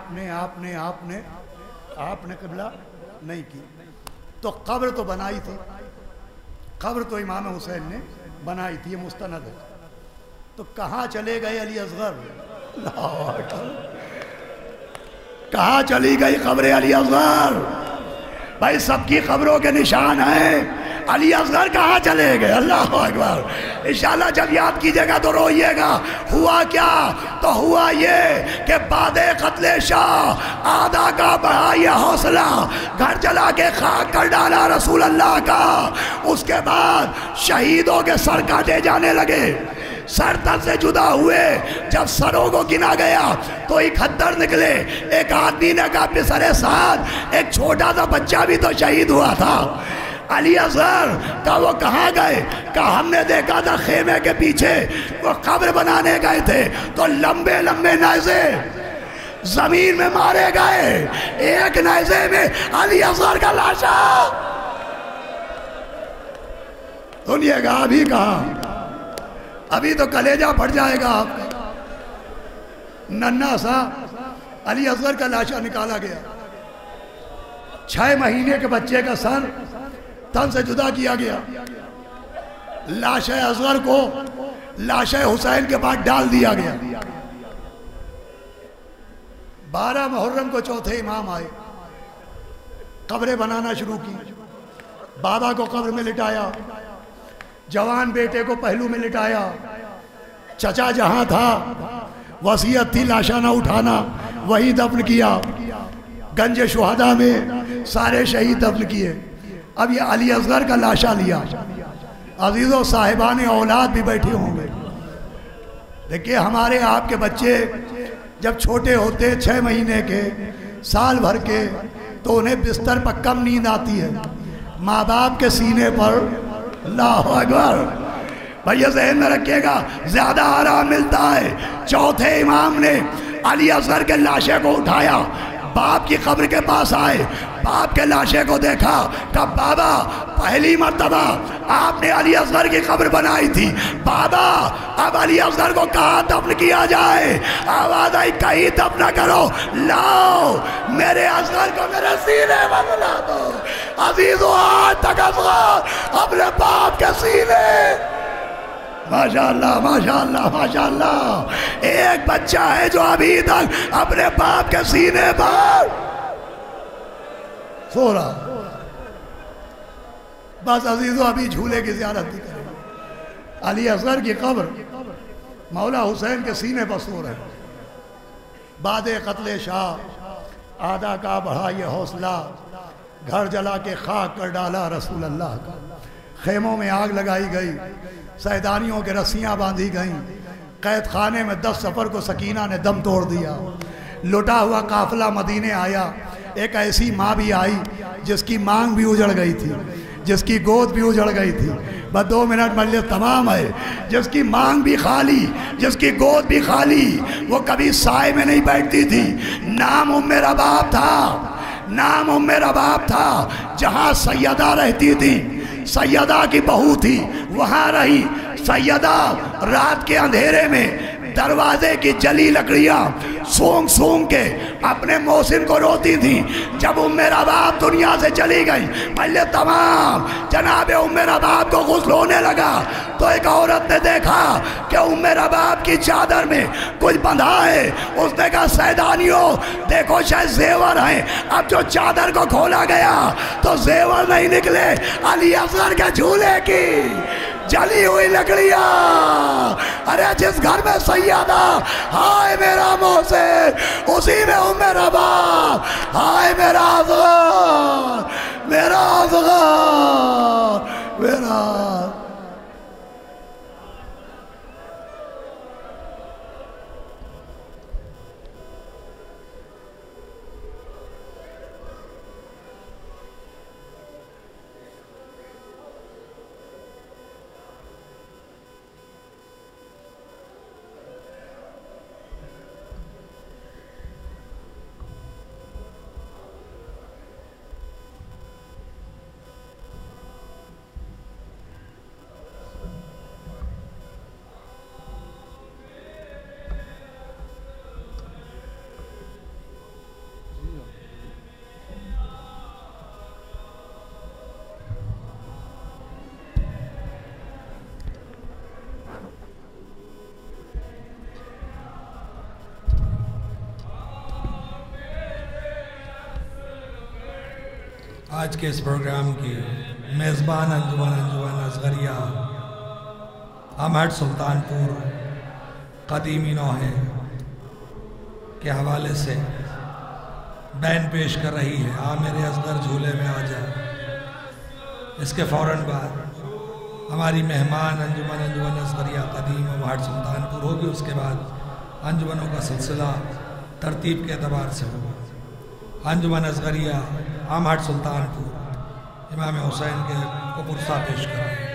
نے قبلہ نہیں کی۔ تو قبر تو بنائی تھی، قبر تو امام حسین نے بنائی تھی، یہ مستند ہے۔ تو کہاں چلے گئے علی اصغر؟ اللہ اکبر، کہاں چلی گئی قبر علی اصغر؟ بھائی سب کی قبروں کے نشان ہیں، علی اصغر کہاں چلے گئے؟ اللہ اکبر۔ انشاءاللہ جب یاد کیجئے گا تو روئیے گا۔ ہوا کیا؟ تو ہوا یہ کہ بعد قتل شاہ آدھا کا بڑھا یہ حوصلہ، گھر جلا کے خاک کر ڈالا رسول اللہ کا۔ اس کے بعد شہیدوں کے سر کاٹے جانے لگے، سر تن سے جدا ہوئے۔ جب سروں کو گنا گیا تو 71 نکلے۔ ایک آدمی نے کہا پسرے ساتھ ایک چھوٹا سا بچہ بھی تو شہید ہوا تھا۔ علی اصغر کہا وہ کہاں گئے؟ کہا ہم نے دیکھا تھا خیمے کے پیچھے وہ قبر بنانے گئے تھے تو لمبے لمبے نیزے زمین میں مارے گئے، ایک نیزے میں علی اصغر کا لاشا۔ سنیے گا ابھی کہاں، ابھی تو کلیجہ پھٹ جائے گا آپ کا۔ ننھا سا علی اصغر کا لاشا نکالا گیا، 6 مہینے کے بچے کا سر تن سے جدا کیا گیا، لاش اصغر کو لاش حسین کے پاس ڈال دیا گیا۔ 12 محرم کو چوتھے امام آئے، قبریں بنانا شروع کی۔ بابا کو قبر میں لٹایا، جوان بیٹے کو پہلو میں لٹایا۔ چچا جہاں تھا وصیت تھی لاشا نہ اٹھانا، وہی دفن کیا۔ گنج شہداء میں سارے شہید دفن کیے۔ اب یہ علی اصغر کا لاشا لیا۔ عزیزوں صاحبان اولاد بھی بیٹھے ہوں گے، دیکھیے ہمارے آپ کے بچے جب چھوٹے ہوتے 6 مہینے کے، سال بھر کے، تو انہیں بستر پر کم نیند آتی ہے، ماں باپ کے سینے پر۔ اللہ اکبر، بھئی ذہن میں رکھیے گا زیادہ آرام ملتا ہے۔ چوتھے امام نے علی اصغر کے لاشے کو اٹھایا، باپ کی قبر کے پاس آئے، باپ کے لاشے کو دیکھا، کہا بابا پہلی مرتبہ آپ نے علی اصغر کی قبر بنائی تھی، بابا اب علی اصغر کو کہاں دفن کیا جائے؟ آواز آئی کہیں دفن نہ کرو، لاؤ میرے اصغر کو میرے سینے میں ملا دو۔ عزیزو آج تک اصغر اپنے باپ کے سینے، ماشاءاللہ ماشاءاللہ ماشاءاللہ، ایک بچہ ہے جو ابھی تک اپنے باپ کے سینے پر سو رہا۔ بس عزیزو ابھی جھولے کی زیارت نہیں کریں، علی اصغر کی قبر مولا حسین کے سینے پر سو رہے۔ بعد قتل شاہ آدھا کا بڑھا یہ حوصلہ، گھر جلا کے خاک کر ڈالا رسول اللہ کا۔ خیموں میں آگ لگائی گئی، سیدانیوں کے رسیاں باندھی گئیں، قید خانے میں 10 سفر کو سکینہ نے دم توڑ دیا۔ لٹا ہوا قافلہ مدینے آیا، ایک ایسی ماں بھی آئی جس کی مانگ بھی اجڑ گئی تھی، جس کی گود بھی اجڑ گئی تھی۔ بس 2 منٹ مجلس تمام ہے۔ جس کی مانگ بھی خالی، جس کی گود بھی خالی، وہ کبھی سائے میں نہیں بیٹھتی تھی۔ نام ام رباب تھا، نام ام رباب تھا۔ جہاں سیدہ رہتی تھی، سیدہ کی بہو تھی، وہاں رہی۔ سیدہ رات کے اندھیرے میں دروازے کی جلی لکڑیاں سونگ سونگ کے اپنے محسن کو روتی تھی۔ جب ام رباب دنیا سے چلی گئی، پہلے تمام جناب ام رباب کو غسل ہونے لگا تو ایک عورت نے دیکھا کہ ام رباب کی چادر میں کچھ بندھا ہے۔ اس نے کہا سیدانیوں دیکھو شاید زیور ہیں۔ اب جو چادر کو کھولا گیا تو زیور نہیں نکلے، علی اصغر کے جھولے کی جلی ہوئی لکڑیاں۔ ارے جس گھر میں سیدہ ہائے میرا محسن، اسی میں ام رباب ہائے میرا اصغر، میرا اصغر، میرا آج کے اس پروگرام کی میزبان انجمن اصغریہ امہٹ سلطان پور قدیمی نوحے کے حوالے سے بین پیش کر رہی ہے آ میرے اصغر جھولے میں آ جا۔ اس کے فوراً بعد ہماری مہمان انجمن اصغریہ قدیم امہٹ سلطان پور ہوگی۔ اس کے بعد انجمنوں کا سلسلہ ترتیب کے اعتبار سے ہوگا۔ انجمن اصغریہ امہٹ سلطان پور امام حسین کے کو پرسہ پیش کر رہے ہیں۔